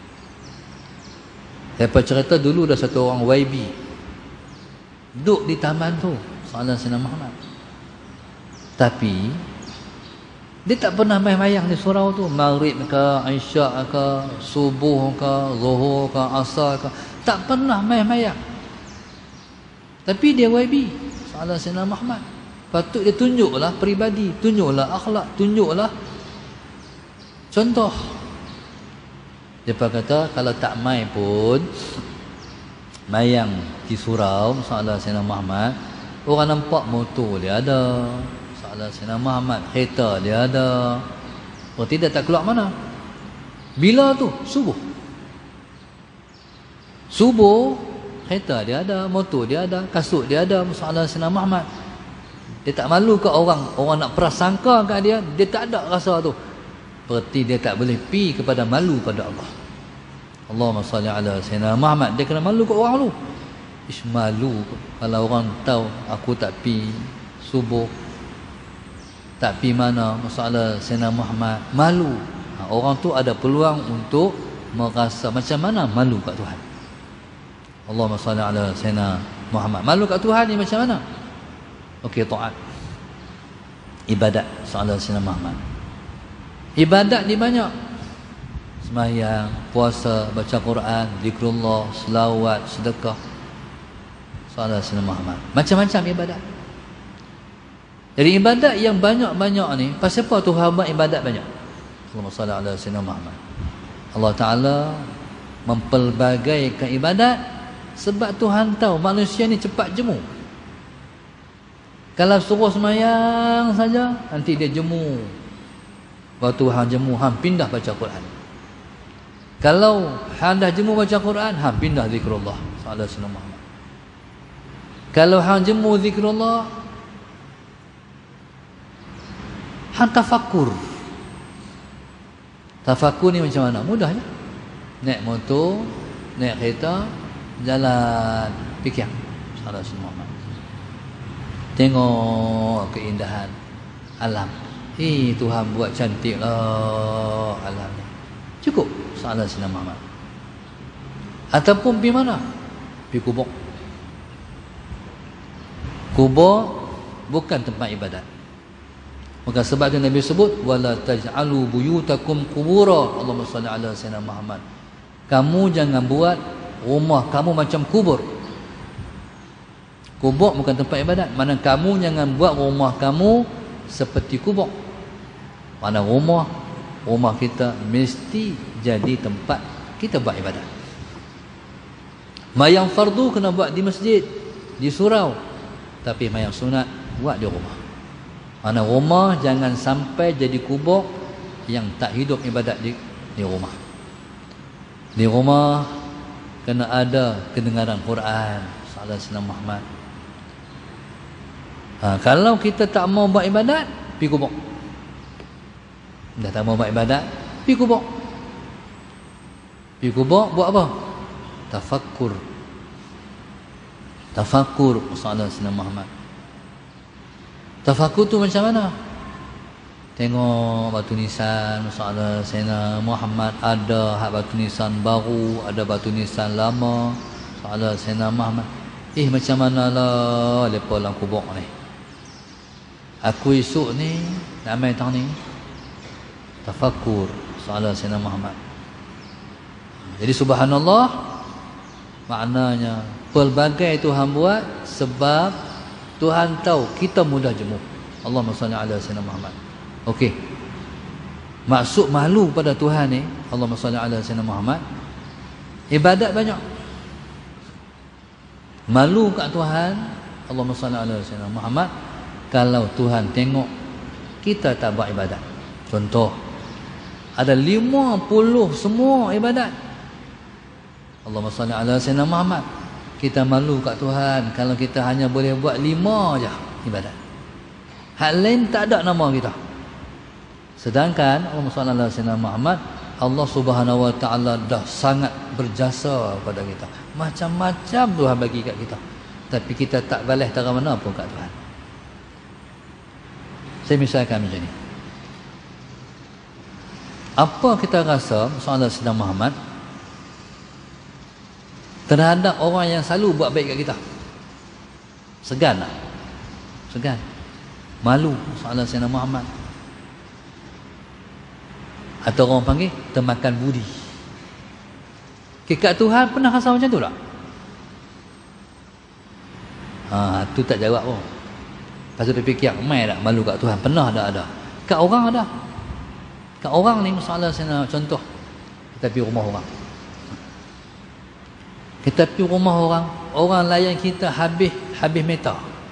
Lepas cerita dulu dah satu orang Y B duduk di taman tu Sallallahu alaihi wasallam Muhammad, tapi dia tak pernah main-mayang di surau tu. Maghrib ke, Isyak ke, subuh ke, zuhur ke, asar ke, tak pernah main-mayang. Tapi dia Y B Sallallahu alaihi wasallam Muhammad. Patut dia tunjuklah peribadi, tunjuklah akhlak, tunjuklah contoh. Dia kata kalau tak main pun mayang di surau Sallallahu alaihi wasallam Muhammad, orang nampak motor dia ada, Sallallahu alaihi wasallam Muhammad kereta dia ada, berarti dia tak keluar mana. Bila tu? Subuh. Subuh kereta dia ada, motor dia ada, kasut dia ada, Sallallahu alaihi wasallam Muhammad. Dia tak malu ke orang, orang nak prasangka kat dia, dia tak ada rasa tu. Berarti dia tak boleh pi kepada malu pada Allah. Allahumma salli ala sayyidina Muhammad. Dia kena malu kat orang tu. Ish, malu kalau orang tahu aku tak pi subuh, tak pi mana masalah sayyidina Muhammad, malu. Ha, orang tu ada peluang untuk merasa macam mana malu kat Tuhan. Allahumma salli ala sayyidina Muhammad. Malu kat Tuhan ni macam mana? Okey, taat. Ibadat Sallallahu alaihi wasallam Muhammad. Ibadat ni banyak. Sembahyang, puasa, baca Quran, zikrullah, selawat, sedekah. Sallallahu alaihi wasallam Muhammad. Macam-macam ibadat. Jadi ibadat yang banyak-banyak ni, pasal apa Tuhan buat ibadat banyak? Allahumma salli ala sayyidina Muhammad. Allah Taala mempelbagaikan ibadat sebab Tuhan tahu manusia ni cepat jemu. Kalau suruh semayang saja, nanti dia jemu. Waktu hang jemu, hang pindah baca Quran. Kalau hang dah jemu baca Quran, hang pindah zikrullah Sallallahu alaihi wasallam Muhammad. Kalau hang jemu zikrullah, hang tafakkur. Tafakkur ni macam mana? Mudah je. Naik motor, naik kereta, jalan, fikir Sallallahu alaihi wasallam Muhammad. Tengok keindahan alam. Eh, Tuhan buat cantik lah alam ni. Cukup Sallallahu alaihi wasallam Muhammad. Ataupun pergi mana? Pergi kubur. Kubur bukan tempat ibadat. Maka sebab itu Nabi sebut wala taj'alu buyutakum qubura. Allahumma salli ala sayyidina Muhammad. Kamu jangan buat rumah kamu macam kubur. Kubur bukan tempat ibadat. Mana kamu jangan buat rumah kamu seperti kubur. Mana rumah rumah kita mesti jadi tempat kita buat ibadat. Mayang fardu kena buat di masjid, di surau. Tapi mayang sunat buat di rumah. Mana rumah jangan sampai jadi kubur yang tak hidup ibadat di, di rumah. Di rumah kena ada kedengaran Quran Sallallahu alaihi wasallam Muhammad. Ha, kalau kita tak mau buat ibadat, pergi kubur. Dah tak mau buat ibadat, pergi kubur. Pergi kubur buat apa? Tafakkur. Tafakkur Sallallahu alaihi wasallam Muhammad. Tafakkur tu macam mana? Tengok batu nisan Sallallahu alaihi wasallam Muhammad, ada hak batu nisan baru, ada batu nisan lama Sallallahu alaihi wasallam Muhammad. Eh, macam mana lah lepas dalam kubur ni. Aku esok ni nak main tahun ni tafakkur Sallallahu alaihi wasallam Muhammad. Jadi subhanallah, maknanya pelbagai Tuhan buat sebab Tuhan tahu kita mudah jemu. Allahumma salli ala sayyidina Muhammad. Okey. Maksud malu pada Tuhan ni, Allahumma salli ala sayyidina Muhammad, ibadat banyak. Malu kat Tuhan, Allahumma salli ala sayyidina Muhammad, kalau Tuhan tengok kita tak buat ibadat. Contoh, ada lima puluh semua ibadat. Allahumma salli ala sayyidina Muhammad, kita malu kat Tuhan kalau kita hanya boleh buat lima je ibadat. Hak lain tak ada nama kita. Sedangkan Allahumma salli ala sayyidina Muhammad, Allah Subhanahu wa taala dah sangat berjasa pada kita. Macam-macam Tuhan bagi kat kita. Tapi kita tak balas tara mana pun kat Tuhan. Saya misalkan macam ni. Apa kita rasa sallallahu alaihi wasallam Muhammad terhadap orang yang selalu buat baik kat kita? Segan tak? Segan. Malu sallallahu alaihi wasallam Muhammad. Atau orang panggil termakan budi. Kat Tuhan pernah rasa macam tu tak? Ha, tu tak jawab pun. Pasal dia fikir, mai tak malu kat Tuhan? Pernah tak ada? Kat orang ada. Kat orang ni masalah saya contoh. Kita pergi rumah orang. Kita pergi rumah orang, orang layan kita habis habis meta.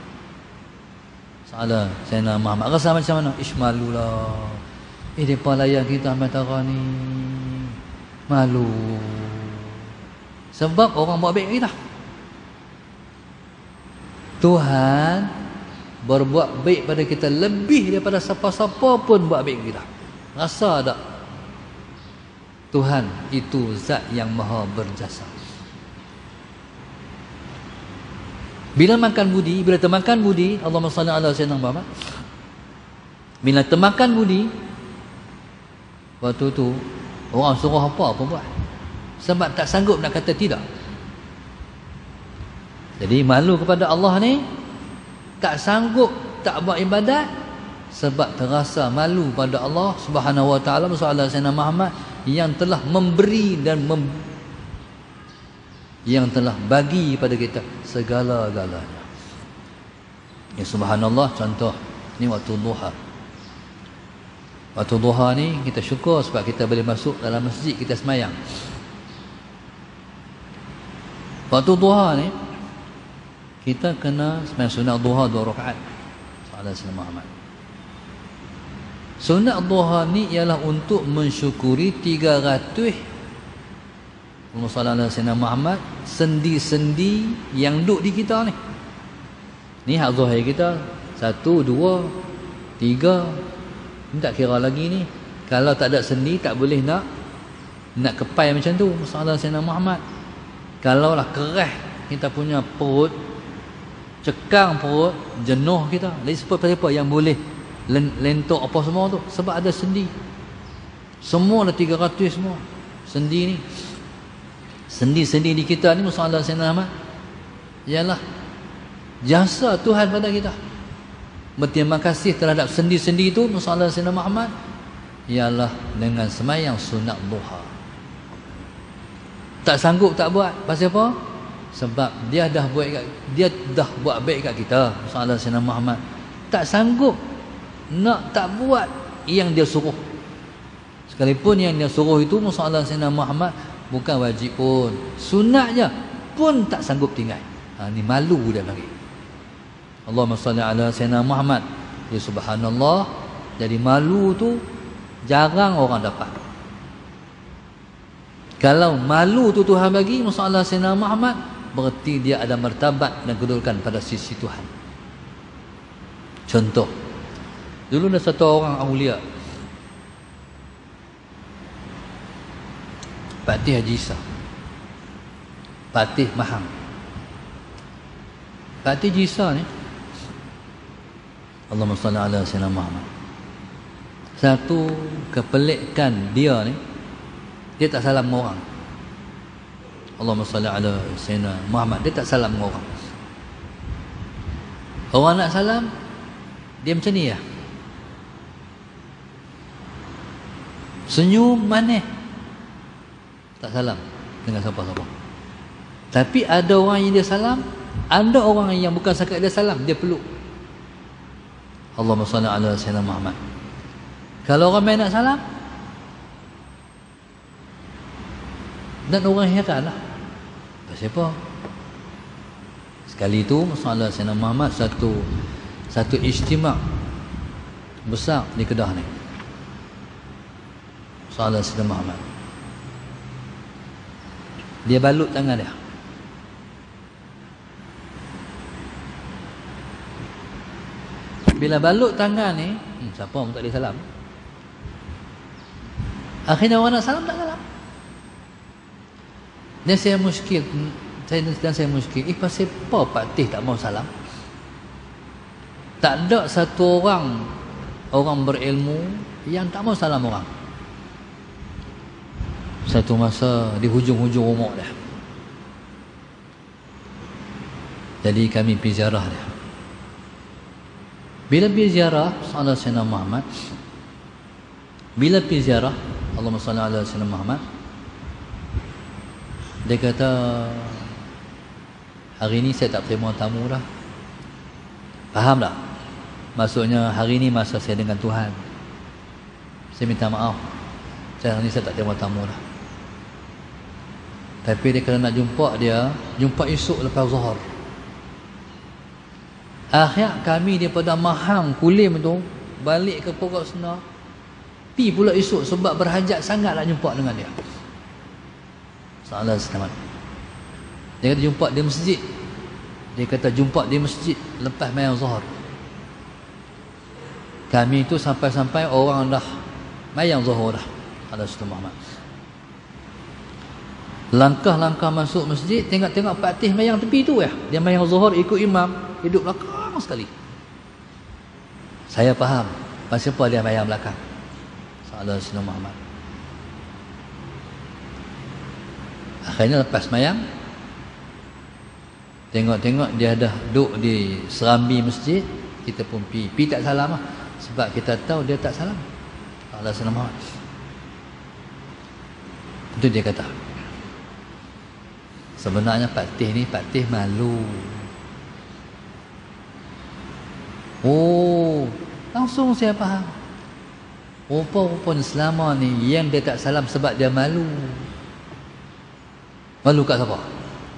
Salah saya nak Muhammad rasa macam mana? Ish malulah. Eh, mereka layan kita Amatara ni. Malu. Sebab orang buat baik kita. Tuhan berbuat baik pada kita lebih daripada siapa-siapa pun buat baik kita. Rasa tak? Tuhan itu zat yang maha berjasa. Bila makan budi, bila termakan budi, Allahumma salli ala sayyidina Muhammad. Bila termakan budi, waktu tu orang suruh apa pun buat. Sebab tak sanggup nak kata tidak. Jadi malu kepada Allah ni, tak sanggup tak buat ibadat sebab terasa malu pada Allah Subhanahu wa taala masalah Sayyidina Muhammad yang telah memberi dan mem yang telah bagi pada kita segala-galanya. Ya subhanallah, contoh ni waktu duha. Waktu duha ni kita syukur sebab kita boleh masuk dalam masjid, kita semayang. Waktu duha ni kita kena semayang sunat duha dua rakaat. Salat Sayyidina Muhammad. Sunat duha ni ialah untuk mensyukuri tiga ratus Allahumma Sayyidina Muhammad sendi-sendi yang duduk di kita ni. Ni hak zuhir kita satu, dua, tiga. Ni tak kira lagi ni. Kalau tak ada sendi tak boleh nak nak kepai macam tu. Masalah Sayyidina Muhammad. Kalau lah keras kita punya perut, cekang perut, jenuh kita. Lagi siapa-siapa yang boleh lentok apa semua tu sebab ada sendi. Semua ada tiga ratus semua. Sendi ni. Sendi-sendi di kita ni masalah Sayyidina Muhammad ialah jasa Tuhan pada kita. Berterima kasih terhadap sendi-sendi itu masalah Sayyidina Muhammad ialah dengan semayang sunat duha. Tak sanggup tak buat. Pasal apa? Sebab dia dah buat dia dah buat baik kat kita masalah Sayyidina Muhammad. Tak sanggup nak tak buat yang dia suruh. Sekalipun yang dia suruh itu masalah Sayyidina Muhammad bukan wajib pun, sunat je pun tak sanggup tinggal. Ha, ni malu dia lagi. Allahumma salli ala sayyidina Muhammad. Ya subhanallah, jadi malu tu jarang orang dapat. Kalau malu tu Tuhan bagi masalah sayyidina Muhammad, berarti dia ada martabat dan kedudukan pada sisi Tuhan. Contoh, dulu ada satu orang awliya, Patih Haji Isa, Patih Mahang. Patih Haji Isa ni, Allahumma salli ala sayyidina Muhammad. Satu kepelikan dia ni, dia tak salam dengan orang. Allahumma salli ala sayyidina Muhammad. Dia tak salam dengan orang. Orang nak salam, dia macam ni ya. Senyum manis, tak salam dengan siapa-siapa. Tapi ada orang yang dia salam, ada orang yang bukan sekadar dia salam, dia peluk. Allahumma salli ala sayyidina Muhammad. Kalau orang main nak salam, Dan orang heran lah. Pasal apa? Sekali tu Salah Sayyidina Muhammad satu satu ijtima' besar di Kedah ni. Salah Sayyidina Muhammad. Dia balut tangan dia. Bila balut tangan ni, hmm, siapa pun tak boleh salam. Akhirnya orang nak salam tak salam. Dan saya muskil, saya dan saya muskil, eh pasal apa Pak Tih tak mau salam? Tak ada satu orang orang berilmu yang tak mau salam orang. Satu masa di hujung-hujung umur dia. Jadi kami pergi ziarah dia. Bila pergi ziarah Salah Sayyidina Muhammad, bila pergi ziarah Allahumma salli ala Sayyidina Muhammad, dia kata, hari ni saya tak terima tamu dah. Faham tak? Maksudnya hari ni masa saya dengan Tuhan. Saya minta maaf, saya hari ni saya tak terima tamu dah. Tapi dia kena nak jumpa dia, jumpa esok lepas zuhur. Akhir kami daripada Mahang Kulim tu balik ke Pokok Senar, pi pula esok sebab berhajat sangat nak jumpa dengan dia. Salah selamat. Dia kata jumpa di masjid. Dia kata jumpa di masjid lepas mayang zuhur. Kami tu sampai-sampai orang dah mayang zuhur dah. Salah Sayyidina Muhammad. Langkah-langkah masuk masjid, tengok-tengok Pak Tih mayang tepi tu ya. Dia mayang zuhur ikut imam, hidup belakang sekali. Saya faham pasal apa dia mayang belakang. Salah Sayyidina Muhammad. Akhirnya lepas mayang, tengok-tengok dia dah duduk di serambi masjid, kita pun pi, pi tak salam lah. Sebab kita tahu dia tak salam. Salah Sayyidina Muhammad. Itu dia kata. Sebenarnya Pak Tih ni, Pak Tih malu. Oh, langsung saya faham. Rupa-rupanya selama ni yang dia tak salam sebab dia malu. Malu kat siapa?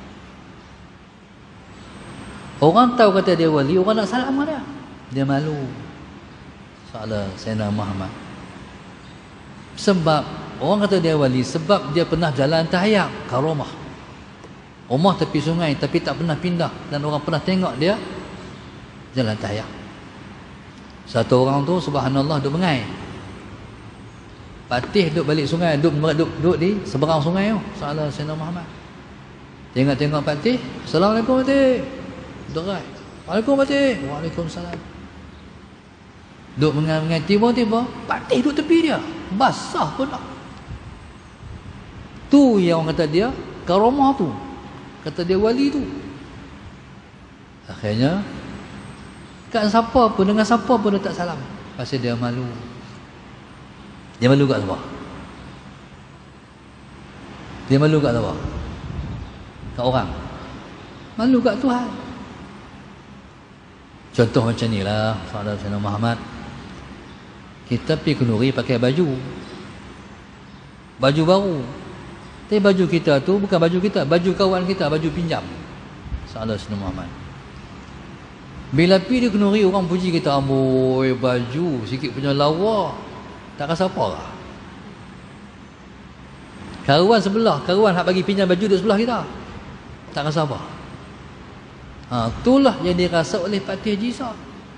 Orang tahu kata dia wali, orang nak salam kat dia. Dia malu. Salah Sayyidina Muhammad. Sebab orang kata dia wali sebab dia pernah jalan tahayyak karamah. Rumah tepi sungai tapi tak pernah pindah, dan orang pernah tengok dia jalan tahayyak. Satu orang tu subhanallah duduk mengai. Pak Tih duduk balik sungai, duduk, duduk, duduk di seberang sungai tu. Salah Sayyidina Muhammad. Tengok-tengok Pak Tih, Assalamualaikum Pak Tih. Derai. Waalaikumsalam Pak Tih. Waalaikumsalam. Duduk mengai-mengai, tiba-tiba Pak Tih duduk tepi dia. Basah pun tak. Tu yang orang kata dia karamah tu. Kata dia wali tu. Akhirnya kat siapa pun, dengan siapa pun dia tak salam. Pasal dia malu. Dia malu kat siapa? Dia malu kat siapa? Kat orang. Malu kat Tuhan. Contoh macam ni lah, Saudara Sayyidina Muhammad. Kita pergi kenduri pakai baju. Baju baru. Tapi baju kita tu bukan baju kita, baju kawan kita, baju pinjam. Saudara Sayyidina Muhammad. Bila pergi di kenduri, orang puji kita, amboi baju sikit punya lawa. Tak rasa apa lah. Karuan sebelah, karuan hak bagi pinjam baju duduk sebelah kita. Tak rasa apa. Ha, itulah yang dirasa oleh Pak Tih Jisa.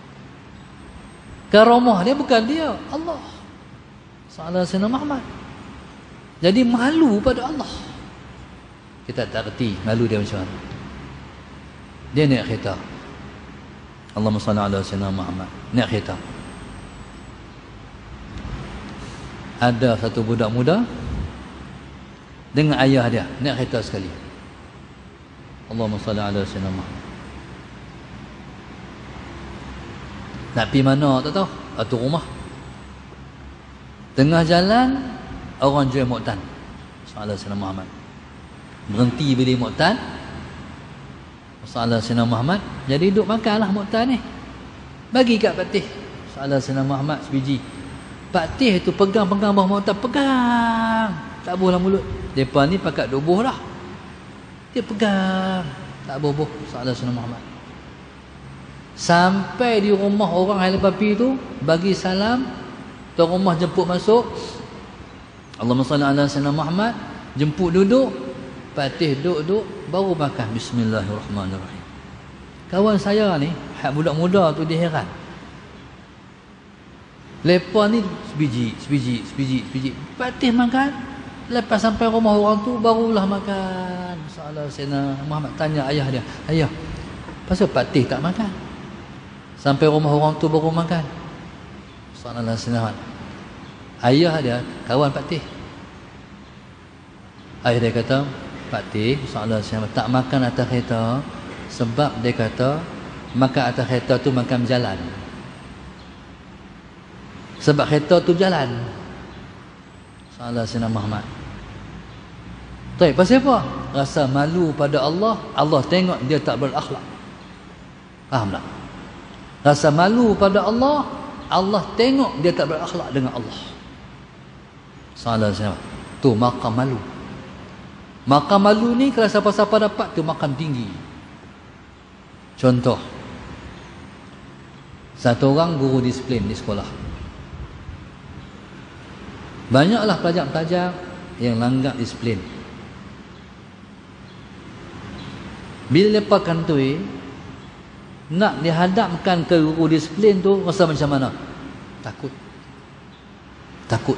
Karamah dia bukan dia, Allah. Salah Sayyidina Muhammad. Jadi malu pada Allah. Kita tak reti malu dia macam mana. Dia naik kereta. Allahumma salli ala Sayyidina Muhammad. Naik kereta. Ada satu budak muda dengan ayah dia naik kereta sekali. Allahumma salli ala Sayyidina Muhammad. Nak pergi mana tak tahu, atau rumah. Tengah jalan orang jual muktan. Salah Sayyidina Muhammad. Berhenti beli muktan. Salah Sayyidina Muhammad. Jadi duduk makanlah muktan ni. Bagi kat Pak Tih. Salah Sayyidina Muhammad sebiji. Pak Tih tu pegang-pegang bawah muktan, pegang. tak buh dalam mulut. Depa ni pakat duk buh dah. Dia pegang, tak buh-buh sallallahu alaihi Muhammad. Sampai di rumah orang ahli papi tu, bagi salam, tuan rumah jemput masuk. Allahumma salli ala sayyidina Muhammad, jemput duduk, patih duduk, baru makan. Bismillahirrahmanirrahim. Kawan saya ni, hak budak muda tu dia heran. Lepas ni sebiji, sebiji, sebiji, sebiji. Patih makan. Lepas sampai rumah orang tu, barulah makan. Salah Sayyidina Muhammad tanya ayah dia, ayah, pasal patih tak makan? Sampai rumah orang tu baru makan. Salah Sayyidina Muhammad. Ayah dia, kawan patih. Ayah dia kata, patih, salah Sayyidina Muhammad, tak makan atas kereta. Sebab dia kata, makan atas kereta tu makan berjalan. Sebab kereta tu jalan. Salah Sayyidina Muhammad. Baik, pasal apa? Rasa malu pada Allah. Allah tengok dia tak berakhlak. Faham tak? Rasa malu pada Allah. Allah tengok dia tak berakhlak dengan Allah. Salah Sayyidina Muhammad. Tu maqam malu. Maqam malu ni kalau siapa-siapa dapat tu maqam tinggi. Contoh, satu orang guru disiplin di sekolah. Banyaklah pelajar-pelajar yang langgar disiplin. Bila mereka kantoi, nak dihadapkan ke guru disiplin tu, rasa macam mana? Takut. Takut.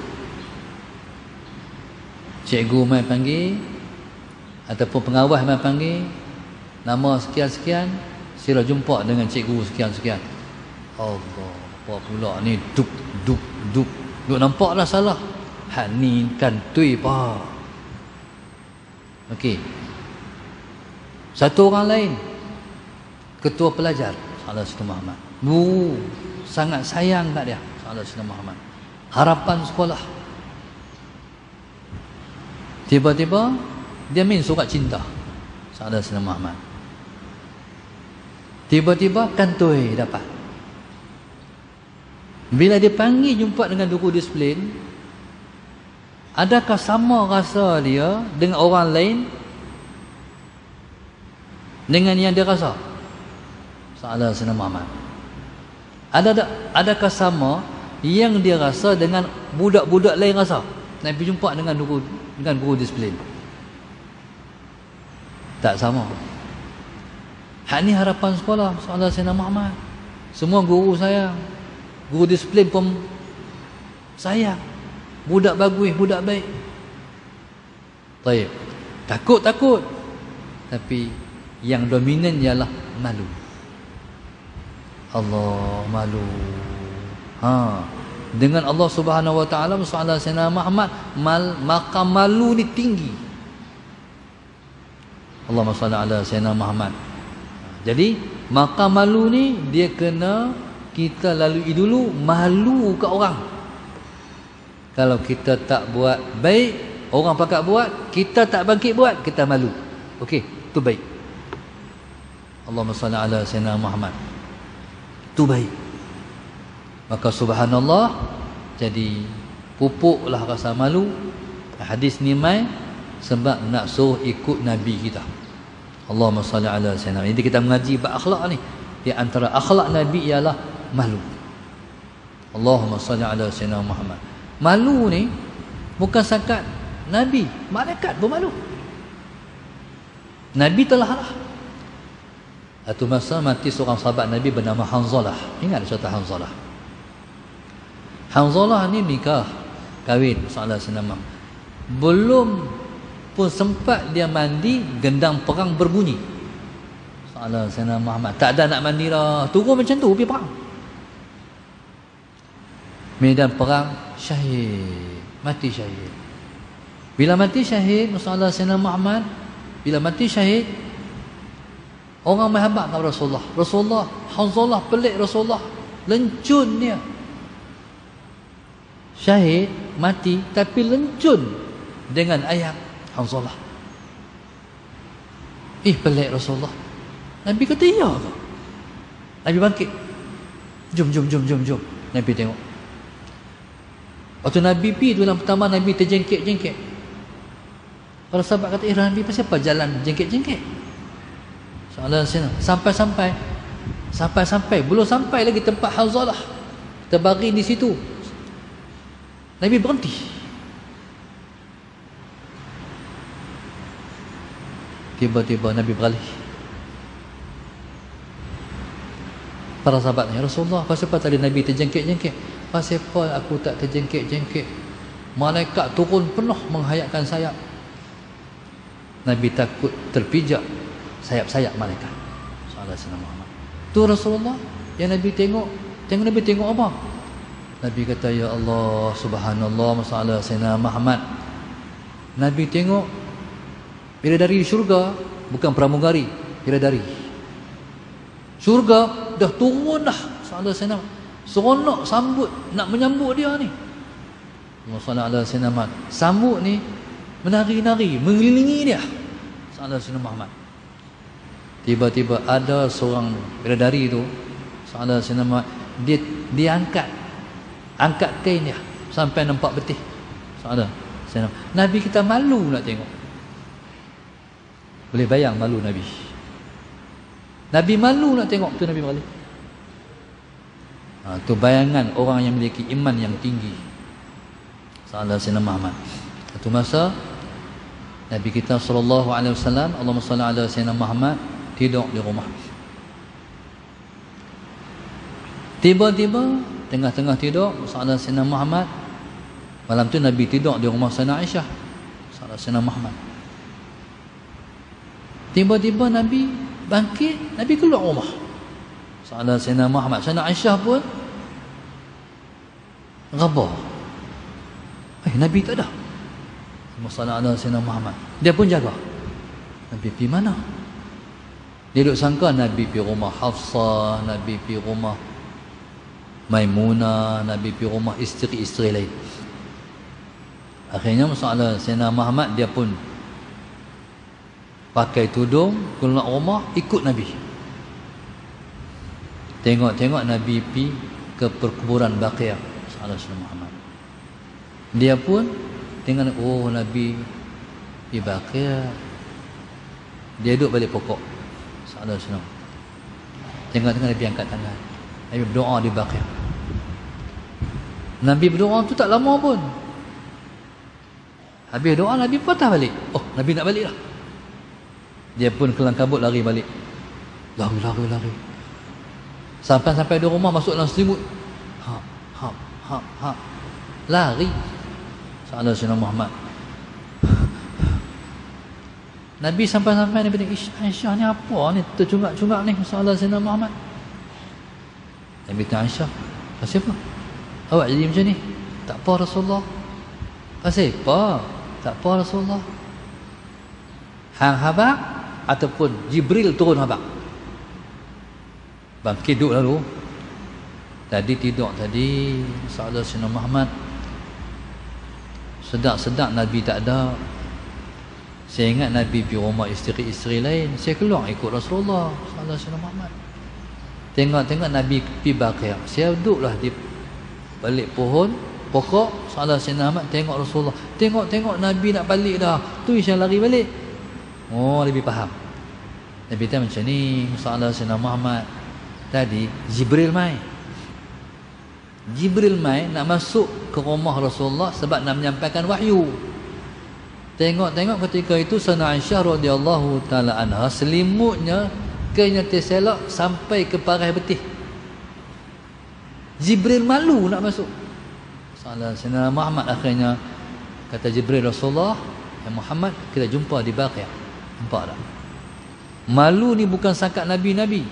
Cikgu mai panggil, ataupun pengawas mai panggil, nama sekian-sekian, sila jumpa dengan cikgu sekian-sekian. Allah, apa pula ni? Duk, duk, duk. Duk nampak dah salah. Hak ni kan tui pa. Okey. Satu orang lain, ketua pelajar, Salah Sayyidina Muhammad. Bu, sangat sayang kat dia, Salah Sayyidina Muhammad. Harapan sekolah. Tiba-tiba dia main surat cinta, Salah Sayyidina Muhammad. Tiba-tiba kantoi dapat. Bila dia panggil jumpa dengan guru disiplin, adakah sama rasa dia dengan orang lain dengan yang dia rasa? Salah Sayyidina Muhammad. Ada tak, adakah sama yang dia rasa dengan budak-budak lain rasa? Nak pergi jumpa dengan guru dengan guru disiplin. Tak sama. Hak ni harapan sekolah, Salah Sayyidina Muhammad. Semua guru sayang. Guru disiplin pun sayang. Budak bagus, budak baik. Baik. Takut-takut. Tapi yang dominan ialah malu. Allah, malu. Ha. Dengan Allah Subhanahu Wa Taala, Salah Sayyidina Muhammad, mal, maqam malu ni tinggi. Allahumma salli ala Sayyidina Muhammad. Jadi maqam malu ni dia kena kita lalui dulu, malu ke orang. Kalau kita tak buat baik, orang pakat buat, kita tak bangkit buat, kita malu. Okey, tu baik. Allahumma salli ala Sayyidina Muhammad. Tu baik. Maka subhanallah, jadi pupuklah rasa malu. Hadis ni mai sebab nak suruh ikut Nabi kita. Allahumma salli ala Sayyidina. Jadi kita mengaji bab akhlak ni. Di antara akhlak Nabi ialah malu. Allahumma salli ala Sayyidina Muhammad. Malu ni bukan sakat Nabi, malaikat pun malu. Nabi telah lah. Satu masa mati seorang sahabat Nabi bernama Hanzalah. Ingat cerita Hanzalah. Hanzalah ni nikah, kahwin Salah Sayyidina Muhammad. Belum pun sempat dia mandi, gendang perang berbunyi. Salah Sayyidina Muhammad. Tak ada nak mandi lah. Turun macam tu pergi perang. Medan perang, syahid. Mati syahid. Bila mati syahid, Salah Sayyidina Muhammad, bila mati syahid, orang mahabak kepada Rasulullah. Rasulullah, Hanzalah pelik Rasulullah. Lencun dia. Syahid, mati, tapi lencun dengan ayat Hanzalah. Eh, pelik Rasulullah. Nabi kata, iya ke? Nabi bangkit. Jom, jom, jom, jom, jom. Nabi tengok. Waktu Nabi pergi tu, yang pertama Nabi terjengkit-jengkit. Para sahabat kata, eh Nabi pasal apa jalan jengkit-jengkit? Soalan sini sampai-sampai sampai-sampai belum sampai lagi tempat Hanzalah, terbaring di situ, Nabi berhenti. Tiba-tiba Nabi beralih. Para sahabatnya, Rasulullah, pasal apa tadi Nabi terjengkit-jengkit? Pasal apa aku tak terjengkit-jengkit? Malaikat turun penuh menghayatkan sayap. Nabi takut terpijak sayap-sayap malaikat. Sallallahu alaihi wasallam. Tu Rasulullah yang Nabi tengok. Tengok Nabi tengok apa? Nabi kata, ya Allah, subhanallah, masalah Sayyidina Muhammad. Nabi tengok bidadari di syurga, bukan pramugari, bidadari. Syurga dah turun dah. Sallallahu alaihi wasallam. Seronok sambut, nak menyambut dia ni. Sallallahu alaihi wasallam. Sambut ni menari-nari, mengelilingi dia. Sallallahu alaihi wasallam. Tiba-tiba ada seorang bidadari tu, sallallahu alaihi wasallam, dia dia angkat angkat kain dia sampai nampak betih. Sallallahu alaihi wasallam. Nabi kita malu nak tengok. Boleh bayang malu Nabi. Nabi malu nak tengok tu Nabi balik. Ha, tu bayangan orang yang memiliki iman yang tinggi. Sallallahu alaihi wasallam. Satu masa Nabi kita sallallahu alaihi wasallam, Allahumma salli ala sayyidina Muhammad, tidur di rumah. Tiba-tiba tengah-tengah tidur sallallahu alaihi wasallam Muhammad, malam tu Nabi tidur di rumah Sayyidah Aisyah sallallahu alaihi wasallam Muhammad. Tiba-tiba Nabi bangkit, Nabi keluar rumah sallallahu alaihi wasallam Muhammad. Sayyidah Aisyah pun ghabah. Eh, Nabi tak ada. Sallallahu alaihi wasallam Muhammad. Dia pun jaga. Nabi pergi mana? Dia duk sangka Nabi pergi rumah Hafsah, Nabi pergi rumah Maimunah, Nabi pergi rumah isteri-isteri lain. Akhirnya sallallahu alaihi wasallam Muhammad dia pun pakai tudung, keluar rumah ikut Nabi. Tengok-tengok Nabi pergi ke perkuburan Baqiyah sallallahu alaihi wasallam Muhammad. Dia pun tengok, oh Nabi pergi Baqiyah. Dia duduk balik pokok sallallahu alaihi wasallam. Tengok-tengok Nabi angkat tangan. Nabi berdoa di Baqiyah. Nabi berdoa tu tak lama pun. Habis doa Nabi patah balik. Oh, Nabi nak balik dah. Dia pun kelang kabut lari balik. Lari, lari, lari. Sampai-sampai di rumah masuk dalam selimut. Ha, ha, ha, ha. Lari. Sallallahu alaihi wasallam Muhammad. Nabi sampai-sampai Nabi tanya, Aisyah ni apa ni? Tercungak-cungak ni sallallahu alaihi wasallam Muhammad. Nabi tanya Aisyah, pasal apa? Awak jadi macam ni? Tak apa Rasulullah. Pasal apa? Tak apa Rasulullah. Hang habaq ataupun Jibril turun habaq. Bangkit duduk lalu. Tadi tidur tadi sallallahu alaihi wasallam Muhammad. Sedap-sedap Nabi tak ada. Saya ingat Nabi pergi rumah isteri-isteri lain. Saya keluar ikut Rasulullah sallallahu alaihi wasallam Muhammad. Tengok-tengok Nabi pergi Baqiyah. Saya duduklah di balik pohon pokok sallallahu alaihi wasallam Muhammad, tengok Rasulullah. Tengok-tengok Nabi nak balik dah. Tu yang lari balik. Oh, lebih faham. Nabi kata macam ni, sallallahu alaihi wasallam Muhammad. Tadi Jibril mai. Jibril mai nak masuk ke rumah Rasulullah sebab nak menyampaikan wahyu. Tengok-tengok ketika itu Sayyidah Aisyah radhiyallahu taala anha selimutnya kainnya terselak sampai ke parah betih. Jibril malu nak masuk. Sallallahu alaihi wasallam Muhammad akhirnya kata Jibril, Rasulullah, ya Muhammad, kita jumpa di Baqiyah. Nampak tak? Malu ni bukan sangkat nabi-nabi.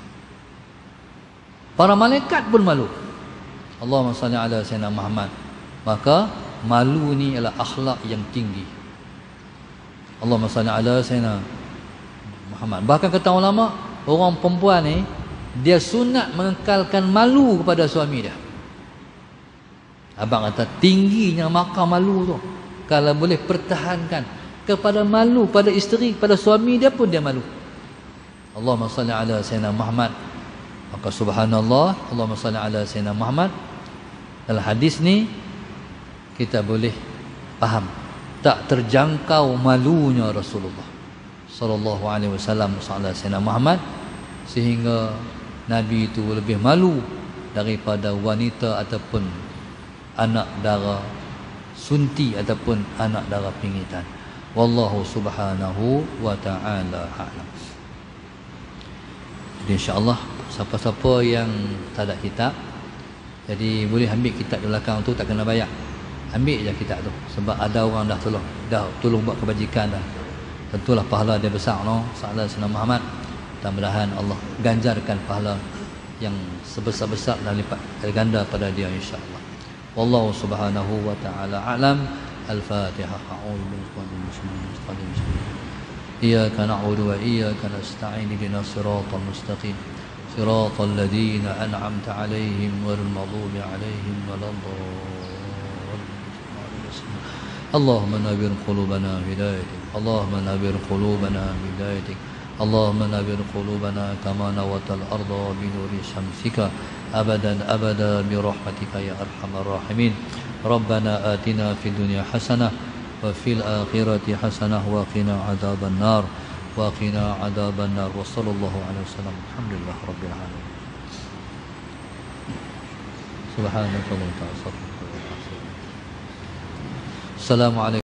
Para malaikat pun malu. Allahumma salli ala sayyidina Muhammad. Maka malu ni adalah akhlak yang tinggi. Allahumma salli ala sayyidina Muhammad. Bahkan kata ulama, orang perempuan ni dia sunat mengekalkan malu kepada suami dia. Abang kata tingginya makam malu tu. Kalau boleh pertahankan kepada malu pada isteri, pada suami dia pun dia malu. Allahumma salli ala sayyidina Muhammad. Maka subhanallah, Allahumma salli ala sayyidina Muhammad. Dalam hadis ni kita boleh faham tak terjangkau malunya Rasulullah sallallahu alaihi wasallam Sayyidina Muhammad, sehingga Nabi itu lebih malu daripada wanita ataupun anak dara sunti ataupun anak dara pingitan. Wallahu subhanahu wa ta'ala a'lam. Jadi insya-Allah siapa-siapa yang tak ada kitab, jadi boleh ambil kitab di belakang tu, tak kena bayar. Ambil je kitab tu, sebab ada orang dah tolong, dah tolong buat kebajikan dah. Tentulah pahala dia besar, no. Sayyidina Muhammad, mudah-mudahan Allah ganjarkan pahala yang sebesar-besar dan lipat ganda pada dia insya-Allah. Wallahu subhanahu wa ta'ala a'lam. Al-Fatihah. A'udzu billahi minasyaitonir rajim. Iyyaka na'budu wa iyyaka nasta'in. Ihdinas siratal mustaqim. Siratal ladzina an'amta 'alaihim ghairil maghdubi 'alaihim waladdallin. اللهم نبر قلوبنا بهدايتك اللهم نبر قلوبنا بهدايتك اللهم نبر قلوبنا كما نورت الأرض بنور شمسك أبدا أبدا برحمتك يا أرحم الراحمين ربنا آتنا في الدنيا حسنة وفي الآخرة حسنة وقنا عذاب النار وقنا عذاب النار وصلى الله عليه وسلم. الحمد لله رب العالمين. سبحانك اللهم وبحمدك. السلام عليكم.